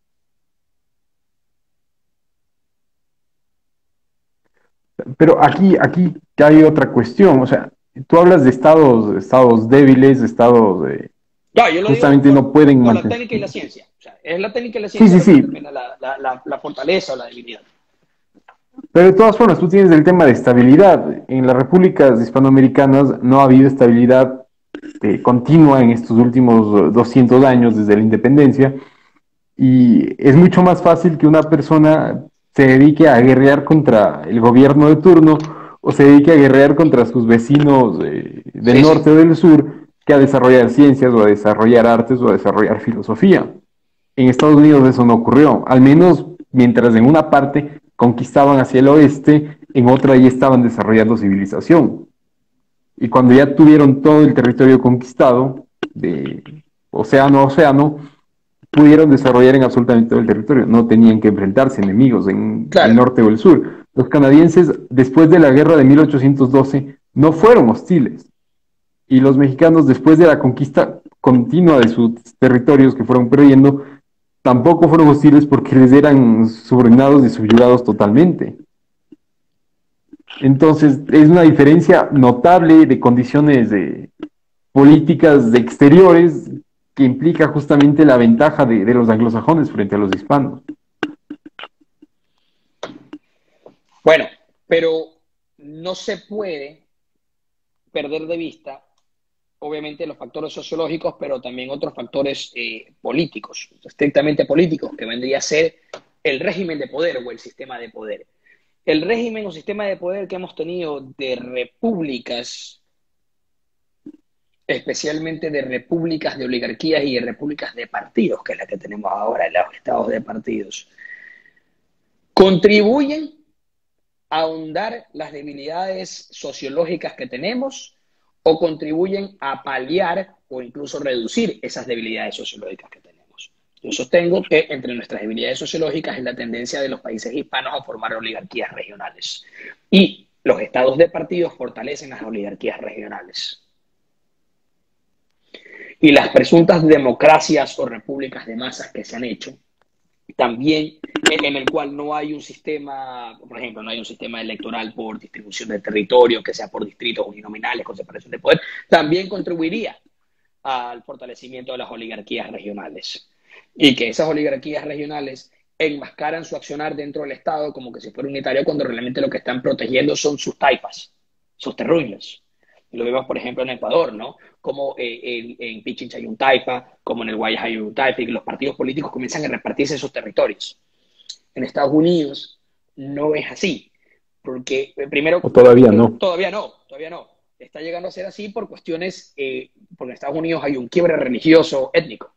Pero aquí, aquí hay otra cuestión. O sea, tú hablas de estados, estados débiles, estados de... No, yo lo justamente digo con, no pueden con mantener... la técnica y la ciencia. O sea, es la técnica y la ciencia sí, sí, lo que sí. determina la, la, la, la fortaleza o la debilidad. Pero de todas formas, tú tienes el tema de estabilidad. En las repúblicas hispanoamericanas no ha habido estabilidad eh, continua en estos últimos doscientos años desde la independencia, y es mucho más fácil que una persona se dedique a guerrear contra el gobierno de turno o se dedique a guerrear contra sus vecinos eh, del Sí, norte sí. o del sur que a desarrollar ciencias o a desarrollar artes o a desarrollar filosofía. En Estados Unidos eso no ocurrió, al menos mientras en una parte conquistaban hacia el oeste, en otra ya estaban desarrollando civilización. Y cuando ya tuvieron todo el territorio conquistado, de océano a océano, pudieron desarrollar en absolutamente todo el territorio. No tenían que enfrentarse enemigos en Claro. el norte o el sur. Los canadienses, después de la guerra de mil ochocientos doce, no fueron hostiles. Y los mexicanos, después de la conquista continua de sus territorios que fueron perdiendo, tampoco fueron hostiles porque les eran subordinados y subyugados totalmente. Entonces, es una diferencia notable de condiciones de políticas de exteriores que implica justamente la ventaja de, de los anglosajones frente a los hispanos. Bueno, pero no se puede perder de vista, obviamente, los factores sociológicos, pero también otros factores eh, políticos, estrictamente políticos, que vendría a ser el régimen de poder o el sistema de poder. El régimen o sistema de poder que hemos tenido de repúblicas, especialmente de repúblicas de oligarquías y de repúblicas de partidos, que es la que tenemos ahora, los estados de partidos, contribuyen a ahondar las debilidades sociológicas que tenemos o contribuyen a paliar o incluso reducir esas debilidades sociológicas que tenemos. Yo sostengo que entre nuestras debilidades sociológicas es la tendencia de los países hispanos a formar oligarquías regionales. Y los estados de partidos fortalecen las oligarquías regionales. Y las presuntas democracias o repúblicas de masas que se han hecho, también en el cual no hay un sistema, por ejemplo, no hay un sistema electoral por distribución de territorio, que sea por distritos uninominales con separación de poder, también contribuiría al fortalecimiento de las oligarquías regionales. Y que esas oligarquías regionales enmascaran su accionar dentro del Estado como que si fuera unitario, cuando realmente lo que están protegiendo son sus taifas, sus terruños. Y lo vemos, por ejemplo, en Ecuador, ¿no? Como eh, en, en Pichincha hay un taifa, como en el Guayas hay un taifa, y los partidos políticos comienzan a repartirse esos territorios. En Estados Unidos no es así, porque eh, primero... O todavía no. Todavía no, todavía no. Está llegando a ser así por cuestiones, eh, porque en Estados Unidos hay un quiebre religioso étnico.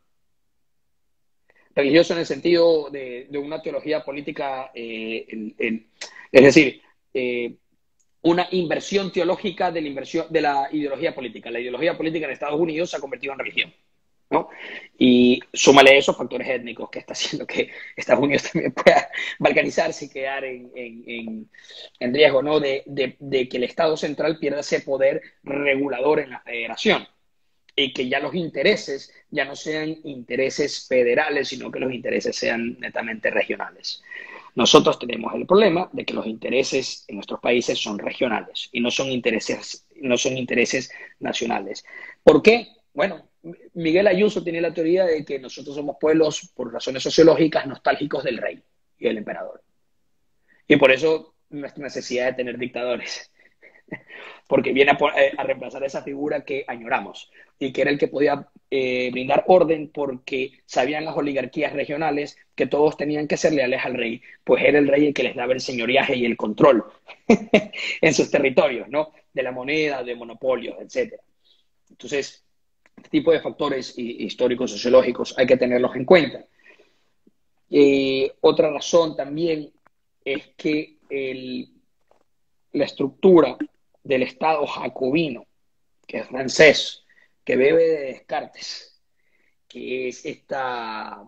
Religioso en el sentido de, de una teología política, eh, el, el, es decir, eh, una inversión teológica de la, inversión, de la ideología política. La ideología política en Estados Unidos se ha convertido en religión, ¿no? Y súmale esos factores étnicos que está haciendo que Estados Unidos también pueda balcanizarse y quedar en, en, en, en riesgo, ¿no? De, de, de que el Estado central pierda ese poder regulador en la federación y que ya los intereses ya no sean intereses federales, sino que los intereses sean netamente regionales. Nosotros tenemos el problema de que los intereses en nuestros países son regionales y no son intereses, no son intereses nacionales. ¿Por qué? Bueno, Miguel Ayuso tiene la teoría de que nosotros somos pueblos, por razones sociológicas, nostálgicos del rey y del emperador. Y por eso nuestra necesidad de tener dictadores. Porque viene a, a reemplazar esa figura que añoramos y que era el que podía eh, brindar orden, porque sabían las oligarquías regionales que todos tenían que ser leales al rey, pues era el rey el que les daba el señoreaje y el control en sus territorios, ¿no? De la moneda, de monopolios, etcétera. Entonces, este tipo de factores históricos, sociológicos, hay que tenerlos en cuenta. Eh, otra razón también es que el, la estructura del Estado jacobino, que es francés, que bebe de Descartes, que es esta...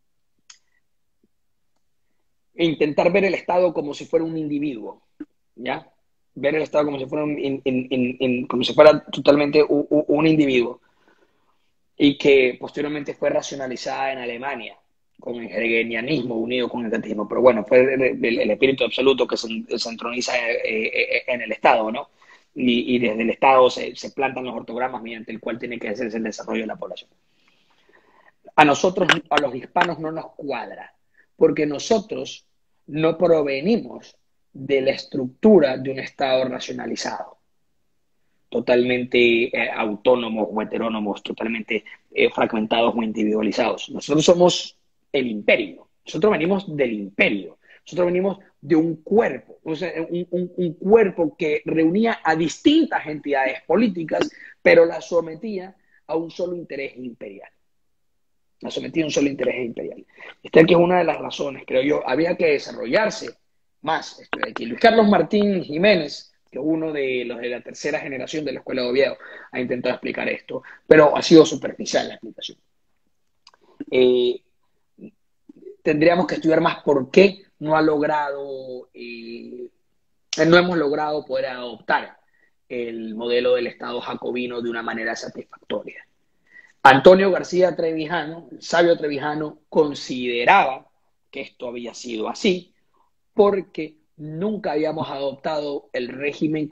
intentar ver el Estado como si fuera un individuo, ¿ya? Ver el Estado como si fuera, un, in, in, in, in, como si fuera totalmente un, un individuo, y que posteriormente fue racionalizada en Alemania con el hegelianismo unido con el kantismo, pero bueno, fue el, el, el espíritu absoluto que se, se entroniza eh, en el Estado, ¿no? Y, y desde el Estado se, se plantan los ortogramas mediante el cual tiene que hacerse el desarrollo de la población. A nosotros, a los hispanos, no nos cuadra, porque nosotros no provenimos de la estructura de un Estado racionalizado, totalmente eh, autónomos o heterónomos, totalmente eh, fragmentados o individualizados. Nosotros somos el imperio, nosotros venimos del imperio, nosotros venimos de un cuerpo, o sea, un, un, un cuerpo que reunía a distintas entidades políticas, pero las sometía a un solo interés imperial. La sometía a un solo interés imperial. Esta aquí es una de las razones, creo yo, había que desarrollarse más esto de aquí. Luis Carlos Martín Jiménez, que uno de los de la tercera generación de la Escuela de Oviedo, ha intentado explicar esto, pero ha sido superficial la explicación. Eh, tendríamos que estudiar más por qué no ha logrado, eh, no hemos logrado poder adoptar el modelo del Estado jacobino de una manera satisfactoria. Antonio García Trevijano, el sabio Trevijano, consideraba que esto había sido así porque nunca habíamos adoptado el régimen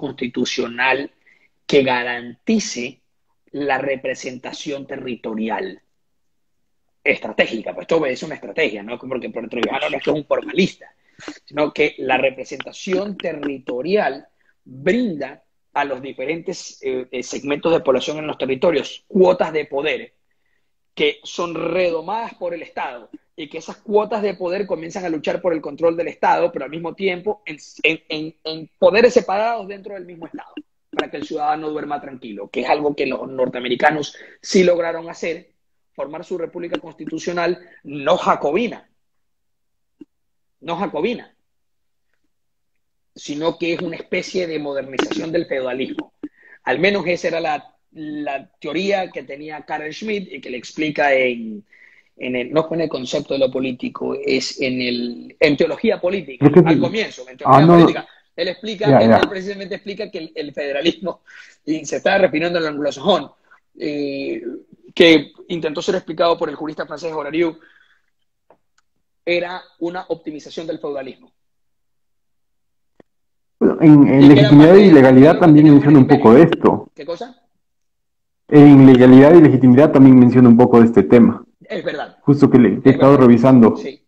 constitucional que garantice la representación territorial. estratégica, pues esto obedece una estrategia, ¿no? Porque por Trevijano no es que es un formalista, sino que la representación territorial brinda a los diferentes eh, segmentos de población en los territorios cuotas de poder que son redomadas por el Estado y que esas cuotas de poder comienzan a luchar por el control del Estado, pero al mismo tiempo en, en, en poderes separados dentro del mismo Estado, para que el ciudadano duerma tranquilo, que es algo que los norteamericanos sí lograron hacer, formar su república constitucional no jacobina, no jacobina, sino que es una especie de modernización del feudalismo. Al menos esa era la, la teoría que tenía Carl Schmitt y que le explica en, en el, no fue en el concepto de lo político, es en, el, en teología política, que, al comienzo, en teología ah, no, política. Él explica, yeah, él, yeah. él precisamente explica que el, el federalismo, y se está refiriendo al anglosajón, eh, que intentó ser explicado por el jurista francés Horariu, era una optimización del feudalismo. En, en legitimidad y legalidad también menciona un poco de esto. ¿Qué cosa? En legalidad y legitimidad también menciona un poco de este tema. Es verdad. Justo que le he estado verdad. revisando. Sí.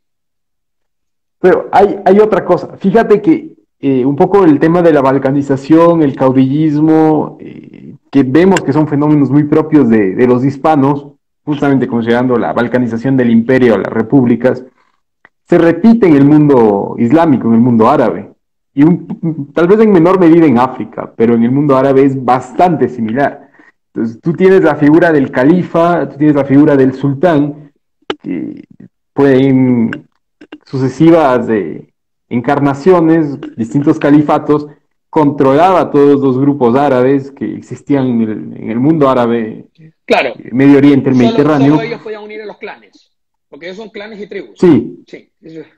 Pero hay, hay otra cosa. Fíjate que eh, un poco el tema de la balcanización, el caudillismo, eh, que vemos que son fenómenos muy propios de, de los hispanos, justamente considerando la balcanización del imperio, las repúblicas, se repite en el mundo islámico, en el mundo árabe. Y un, tal vez en menor medida en África, pero en el mundo árabe es bastante similar. Entonces, tú tienes la figura del califa, tú tienes la figura del sultán, que pueden sucesivas de encarnaciones, distintos califatos, controlaba a todos los grupos árabes que existían en el, en el mundo árabe, claro, Medio Oriente, el solo, Mediterráneo. Solo ellos podían unir a los clanes, porque ellos son clanes y tribus. Sí. Sí, eso es.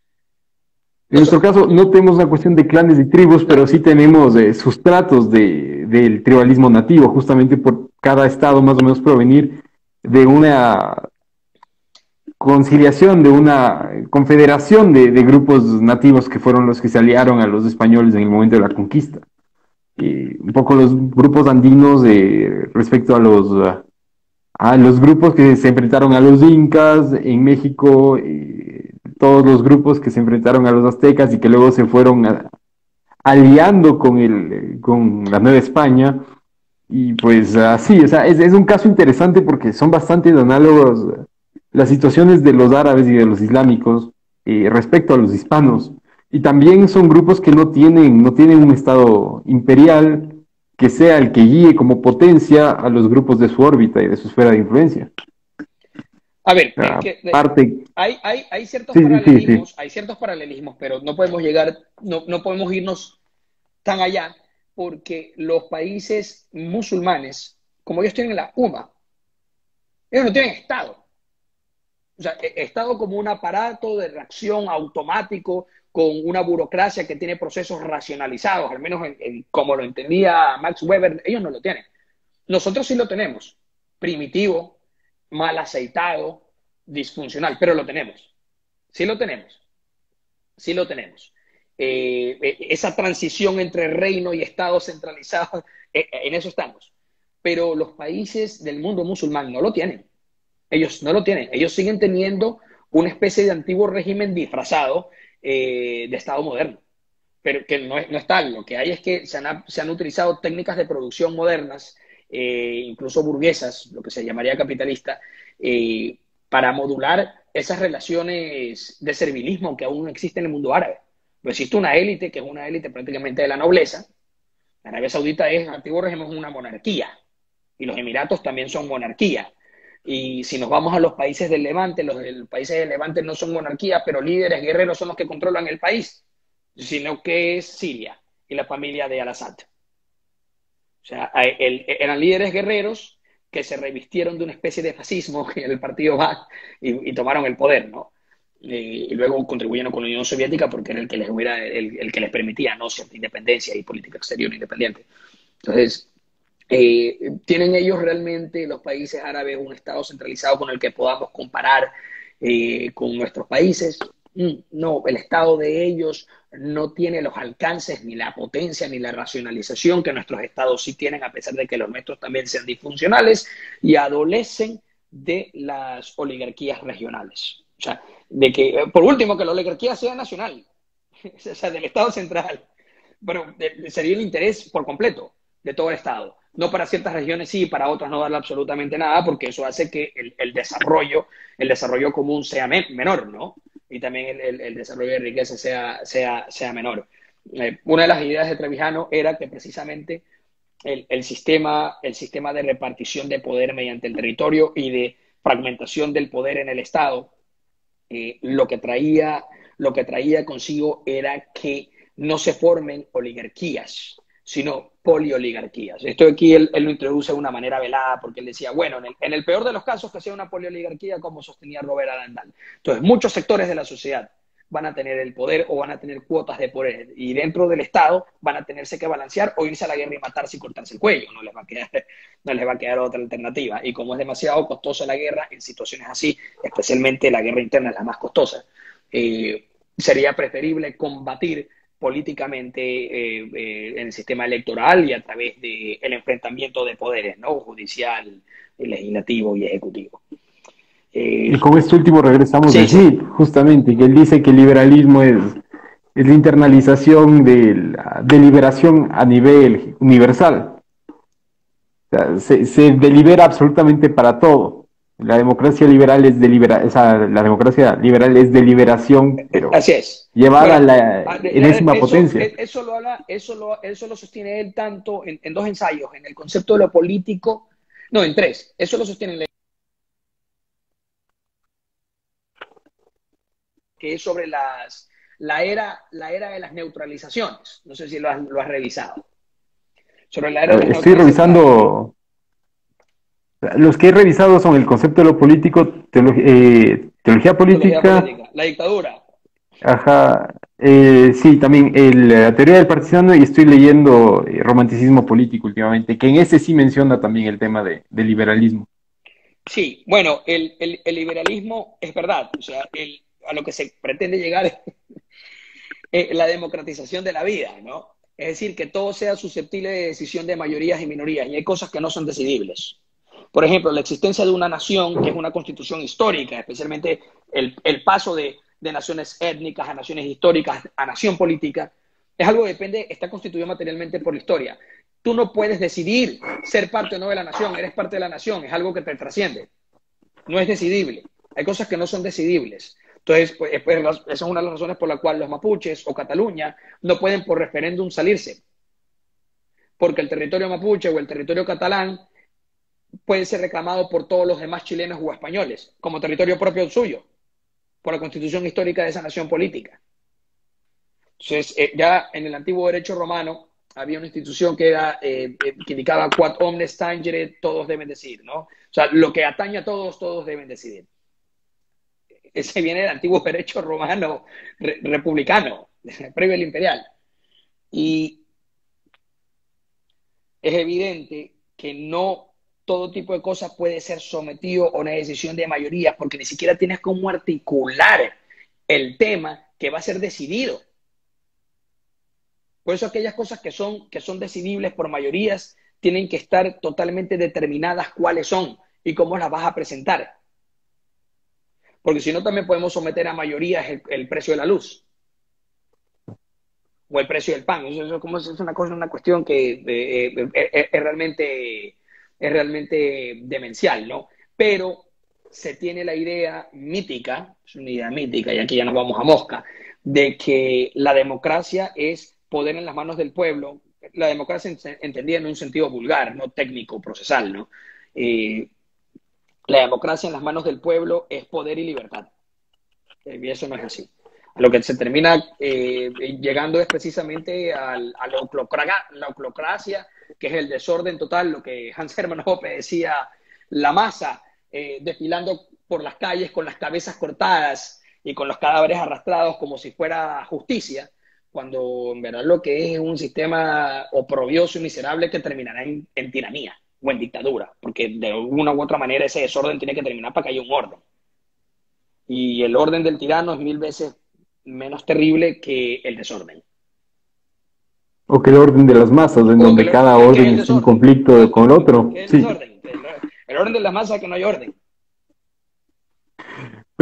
En nuestro caso no tenemos una cuestión de clanes y tribus, pero sí tenemos eh, sustratos de, del tribalismo nativo, justamente por cada estado más o menos provenir de una conciliación, de una confederación de, de grupos nativos que fueron los que se aliaron a los españoles en el momento de la conquista. Y un poco los grupos andinos de, respecto a los, a los grupos que se enfrentaron a los incas en México, eh, todos los grupos que se enfrentaron a los aztecas y que luego se fueron a, aliando con, el, con la Nueva España. Y pues así, o sea, es, es un caso interesante porque son bastante análogos las situaciones de los árabes y de los islámicos eh, respecto a los hispanos. Y también son grupos que no tienen, no tienen un estado imperial que sea el que guíe como potencia a los grupos de su órbita y de su esfera de influencia. A ver, Ah, es que, parte... hay, hay, hay ciertos sí, paralelismos, sí, sí. hay ciertos paralelismos, pero no podemos llegar, no, no podemos irnos tan allá, porque los países musulmanes, como ellos tienen la UMA, ellos no tienen Estado. O sea, Estado como un aparato de reacción automático con una burocracia que tiene procesos racionalizados, al menos en, en, como lo entendía Max Weber, ellos no lo tienen. Nosotros sí lo tenemos, primitivo, mal aceitado, disfuncional, pero lo tenemos. Sí lo tenemos. Sí lo tenemos. Eh, esa transición entre reino y Estado centralizado, eh, en eso estamos. Pero los países del mundo musulmán no lo tienen. Ellos no lo tienen. Ellos siguen teniendo una especie de antiguo régimen disfrazado eh, de Estado moderno. Pero que no es, no es tal. Lo que hay es que se han, se han utilizado técnicas de producción modernas, eh, incluso burguesas, lo que se llamaría capitalista, eh, para modular esas relaciones de servilismo que aún existen en el mundo árabe. Pero existe una élite que es una élite prácticamente de la nobleza. La Arabia Saudita es, el antiguo régimen es una monarquía. Y los Emiratos también son monarquía. Y si nos vamos a los países del Levante, los, los países del Levante no son monarquías, pero líderes guerreros son los que controlan el país, sino que es Siria y la familia de Al-Assad. O sea, el, eran líderes guerreros que se revistieron de una especie de fascismo en el partido Baath y, y tomaron el poder, ¿no? Y, y luego contribuyeron con la Unión Soviética porque era el que les, hubiera, el, el que les permitía, ¿no?, cierta independencia y política exterior independiente. Entonces, eh, ¿tienen ellos realmente, los países árabes, un Estado centralizado con el que podamos comparar eh, con nuestros países? No, el Estado de ellos no tiene los alcances, ni la potencia, ni la racionalización que nuestros Estados sí tienen, a pesar de que los nuestros también sean disfuncionales y adolecen de las oligarquías regionales. O sea, de que, por último, que la oligarquía sea nacional, o sea, del Estado central. Bueno, sería el interés por completo de todo el Estado. No para ciertas regiones sí, para otras no darle absolutamente nada, porque eso hace que el, el desarrollo, el desarrollo común sea men menor, ¿no? Y también el, el, el desarrollo de riqueza sea, sea, sea menor. Eh, una de las ideas de Trevijano era que precisamente el, el, sistema, el sistema de repartición de poder mediante el territorio y de fragmentación del poder en el Estado, eh, lo, que traía, lo que traía consigo era que no se formen oligarquías, sino polioligarquías. Esto aquí él, él lo introduce de una manera velada, porque él decía, bueno, en el, en el peor de los casos que sea una polioligarquía, como sostenía Robert Arendal. Entonces, muchos sectores de la sociedad van a tener el poder o van a tener cuotas de poder, y dentro del Estado van a tenerse que balancear o irse a la guerra y matarse y cortarse el cuello. No les va a quedar, no les va a quedar otra alternativa. Y como es demasiado costosa la guerra, en situaciones así, especialmente la guerra interna es la más costosa, eh, sería preferible combatir políticamente eh, eh, en el sistema electoral y a través del de enfrentamiento de poderes, ¿no? Judicial, legislativo y ejecutivo. Eh, y con esto último regresamos sí, de Smith, sí. justamente, que él dice que el liberalismo es, es la internalización de la deliberación a nivel universal. O sea, se, se delibera absolutamente para todo. La democracia liberal es delibera, o sea, la democracia liberal es deliberación, pero así es. llevada bueno, a la enésima eso, potencia. Eso lo habla, eso lo, eso lo sostiene él tanto en, en dos ensayos, en el concepto de lo político, no, en tres. Eso lo sostiene él, que es sobre las, la era, la era de las neutralizaciones. No sé si lo has, lo has revisado. Sobre la era de las Estoy revisando. Los que he revisado son el concepto de lo político, teolo eh, teología política, teología política, la dictadura. Ajá, eh, sí, también el, la teoría del partisario, y estoy leyendo eh, romanticismo político últimamente, que en ese sí menciona también el tema de, de liberalismo. Sí, bueno, el, el, el liberalismo es verdad, o sea, el, a lo que se pretende llegar es eh, la democratización de la vida, ¿no? Es decir, que todo sea susceptible de decisión de mayorías y minorías, y hay cosas que no son decidibles. Por ejemplo, la existencia de una nación, que es una constitución histórica, especialmente el, el paso de, de naciones étnicas a naciones históricas a nación política, es algo que depende, está constituido materialmente por la historia. Tú no puedes decidir ser parte o no de la nación, eres parte de la nación, es algo que te trasciende. No es decidible. Hay cosas que no son decidibles. Entonces, pues, pues, esa es una de las razones por la cual los mapuches o Cataluña no pueden por referéndum salirse. Porque el territorio mapuche o el territorio catalán puede ser reclamado por todos los demás chilenos o españoles como territorio propio suyo, por la constitución histórica de esa nación política. Entonces, eh, ya en el antiguo derecho romano había una institución que, era, eh, que indicaba quod omnes tangere, todos deben decidir, ¿no? O sea, lo que atañe a todos, todos deben decidir. Ese viene del antiguo derecho romano re republicano, previo al imperial. Y es evidente que no todo tipo de cosas puede ser sometido a una decisión de mayoría, porque ni siquiera tienes cómo articular el tema que va a ser decidido. Por eso aquellas cosas que son, que son decidibles por mayorías tienen que estar totalmente determinadas cuáles son y cómo las vas a presentar. Porque si no, también podemos someter a mayorías el, el precio de la luz o el precio del pan. Eso, eso como es una cosa, una cuestión que eh, eh, es, es realmente es realmente demencial, ¿no? Pero se tiene la idea mítica, es una idea mítica, y aquí ya nos vamos a mosca, de que la democracia es poder en las manos del pueblo. La democracia entendida en un sentido vulgar, no técnico, procesal, ¿no? Eh, la democracia en las manos del pueblo es poder y libertad. Y eso no es así. A lo que se termina eh, llegando es precisamente al, a la oclocracia, que es el desorden total, lo que Hans Hermann Hoppe decía, la masa eh, desfilando por las calles con las cabezas cortadas y con los cadáveres arrastrados como si fuera justicia, cuando en verdad lo que es un sistema oprobioso y miserable que terminará en, en tiranía o en dictadura, porque de una u otra manera ese desorden tiene que terminar para que haya un orden. Y el orden del tirano es mil veces menos terrible que el desorden. O que el orden de las masas, en o donde el, cada orden es un conflicto con el otro. El, sí. desorden, el, el orden de las masas es que no hay orden.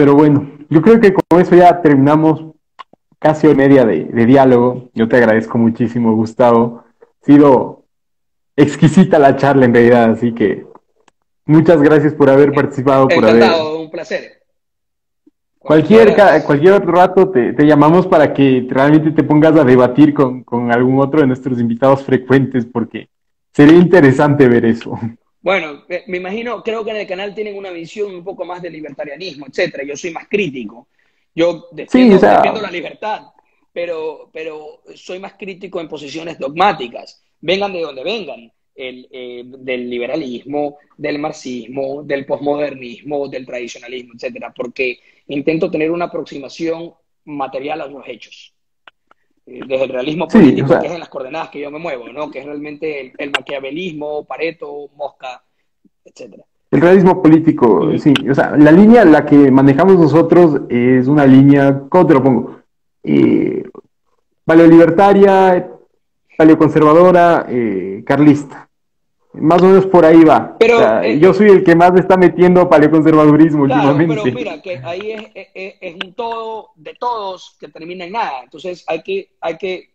Pero bueno, yo creo que con eso ya terminamos casi una media de, de diálogo. Yo te agradezco muchísimo, Gustavo. Ha sido exquisita la charla en realidad, así que muchas gracias por haber participado, por haber... Encantado, un placer. Cuando Cualquier, ca- quieras. cualquier otro rato te, te llamamos para que realmente te pongas a debatir con, con algún otro de nuestros invitados frecuentes, porque sería interesante ver eso. Bueno, eh, me imagino, creo que en el canal tienen una visión un poco más de libertarianismo, etcétera. Yo soy más crítico. Yo Sí, o defiendo, sea, defiendo la libertad, pero, pero soy más crítico en posiciones dogmáticas. Vengan de donde vengan. El, eh, del liberalismo, del marxismo, del posmodernismo, del tradicionalismo, etcétera, porque intento tener una aproximación material a los hechos. Eh, desde el realismo sí, o político, que es sea, en las coordenadas que yo me muevo, ¿no? Que es realmente el, el maquiavelismo, Pareto, Mosca, etcétera. el realismo político, Ujú. sí, o sea, la línea la que manejamos nosotros es una línea, ¿cómo te lo pongo? Eh, paleolibertaria, paleoconservadora, eh, carlista. Más o menos por ahí va. O Pero, sea, eh, yo eh, soy el que más le está metiendo paleoconservadurismo claro, pero últimamente. mira, que ahí es, es, es un todo de todos que termina en nada. Entonces hay que, hay que,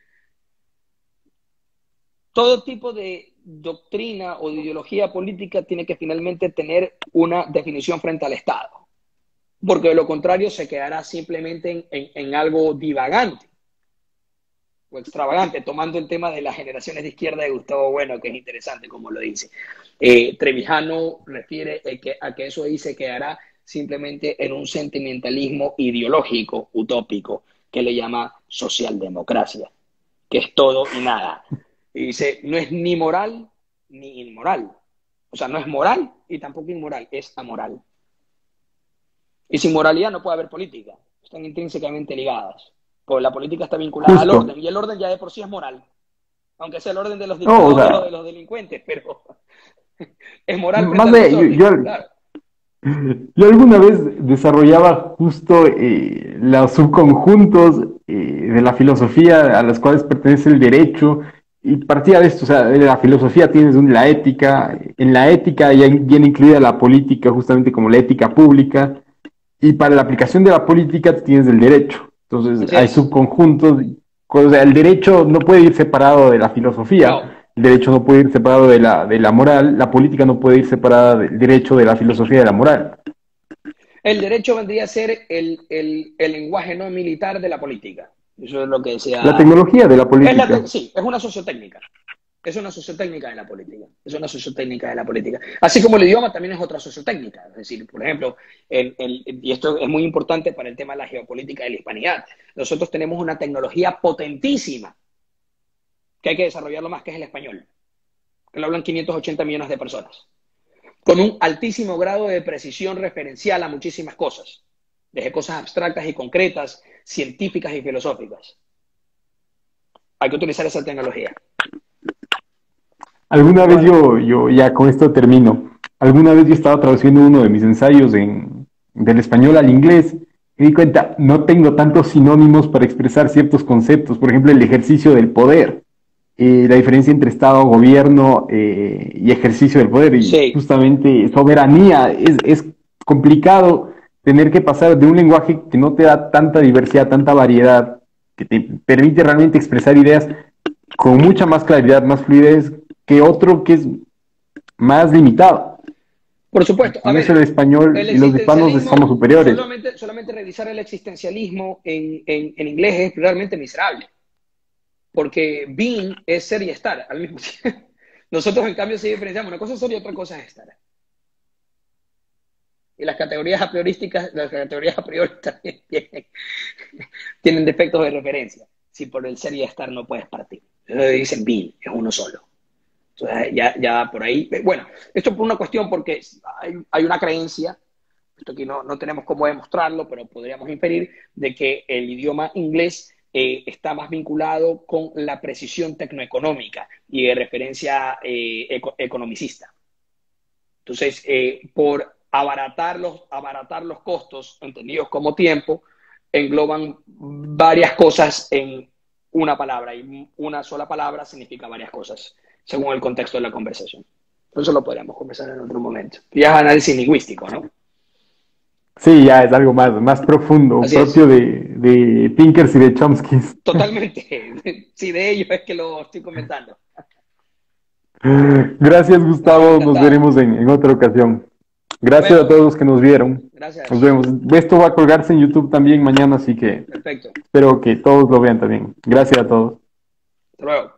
todo tipo de doctrina o de ideología política tiene que finalmente tener una definición frente al Estado, porque de lo contrario se quedará simplemente en, en, en algo divagante o extravagante, tomando el tema de las generaciones de izquierda de Gustavo Bueno, que es interesante, como lo dice. Eh, Trevijano refiere a que, a que eso ahí se quedará simplemente en un sentimentalismo ideológico, utópico, que le llama socialdemocracia, que es todo y nada. Y dice, no es ni moral ni inmoral. O sea, no es moral y tampoco inmoral, es amoral. Y sin moralidad no puede haber política. Están intrínsecamente ligadas. Porque la política está vinculada al Justo. orden, y el orden ya de por sí es moral. Aunque sea el orden de los No, o dictadores o de sea, los delincuentes, pero es moral frente más al de, yo, desorden, yo, claro. yo alguna vez desarrollaba justo eh, los subconjuntos eh, de la filosofía a las cuales pertenece el derecho y partía de esto, o sea, de la filosofía tienes un- la ética, en la ética ya viene incluida la política justamente como la ética pública y para la aplicación de la política tienes el derecho. Entonces Así hay es. subconjuntos, o sea, el derecho no puede ir separado de la No, filosofía, el derecho no puede ir separado de la, de la moral, la política no puede ir separada del derecho de la filosofía y de la moral. el derecho vendría a ser el, el, el lenguaje no militar de la política. Eso es lo que La decía. tecnología de la Es la política. te- sí, es una sociotécnica. Es una sociotécnica de la política. Es una sociotécnica de la política. Así como el idioma también es otra sociotécnica. Es decir, por ejemplo, el, el, y esto es muy importante para el tema de la geopolítica de la hispanidad. Nosotros tenemos una tecnología potentísima que hay que desarrollarlo más, que es el español, que lo hablan quinientos ochenta millones de personas, con un altísimo grado de precisión referencial a muchísimas cosas, desde cosas abstractas y concretas, científicas y filosóficas. Hay que utilizar esa tecnología. Alguna vez Bueno, yo, yo, ya con esto termino, alguna vez yo estaba traduciendo uno de mis ensayos en, del español al inglés y me di cuenta, no tengo tantos sinónimos para expresar ciertos conceptos, por ejemplo, el ejercicio del poder, eh, la diferencia entre Estado, gobierno eh, y ejercicio del poder, y sí, justamente soberanía, es, es complicado tener que pasar de un lenguaje que no te da tanta diversidad, tanta variedad, que te permite realmente expresar ideas con mucha más claridad, más fluidez que otro que es más limitado. por supuesto. A En eso ver, el español el y los hispanos somos existencialismo, superiores. solamente, solamente revisar el existencialismo en, en, en inglés es realmente miserable, porque being es ser y estar al mismo tiempo. Nosotros, en cambio, sí diferenciamos. Una cosa es ser y otra cosa es estar. Y las categorías a priorísticas, las categorías a priori también tienen, tienen defectos de referencia. Si por el ser y estar no puedes partir. Entonces dicen being, es uno solo. Entonces ya, ya por ahí. Bueno, esto por una cuestión porque hay, hay una creencia, esto aquí no, no tenemos cómo demostrarlo, pero podríamos inferir de que el idioma inglés eh, está más vinculado con la precisión tecnoeconómica y de referencia eh, eco, economicista. Entonces, eh, por abaratar los, abaratar los costos, entendidos como tiempo, engloban varias cosas en una palabra, y una sola palabra significa varias cosas, según el contexto de la conversación. Eso lo podríamos conversar en otro momento. Ya es análisis lingüístico, ¿no? Sí, ya es algo más, más profundo, Así propio es, de, de Pinkers y de Chomsky. totalmente. Sí, de ello es que lo estoy comentando. Gracias, No, Gustavo. Nos encantado. veremos en, en otra ocasión. Nos Gracias a todos vemos. los que nos vieron. Nos Gracias. vemos. Esto va a colgarse en YouTube también mañana, así que Perfecto. espero que todos lo vean también. Gracias a todos. Hasta luego.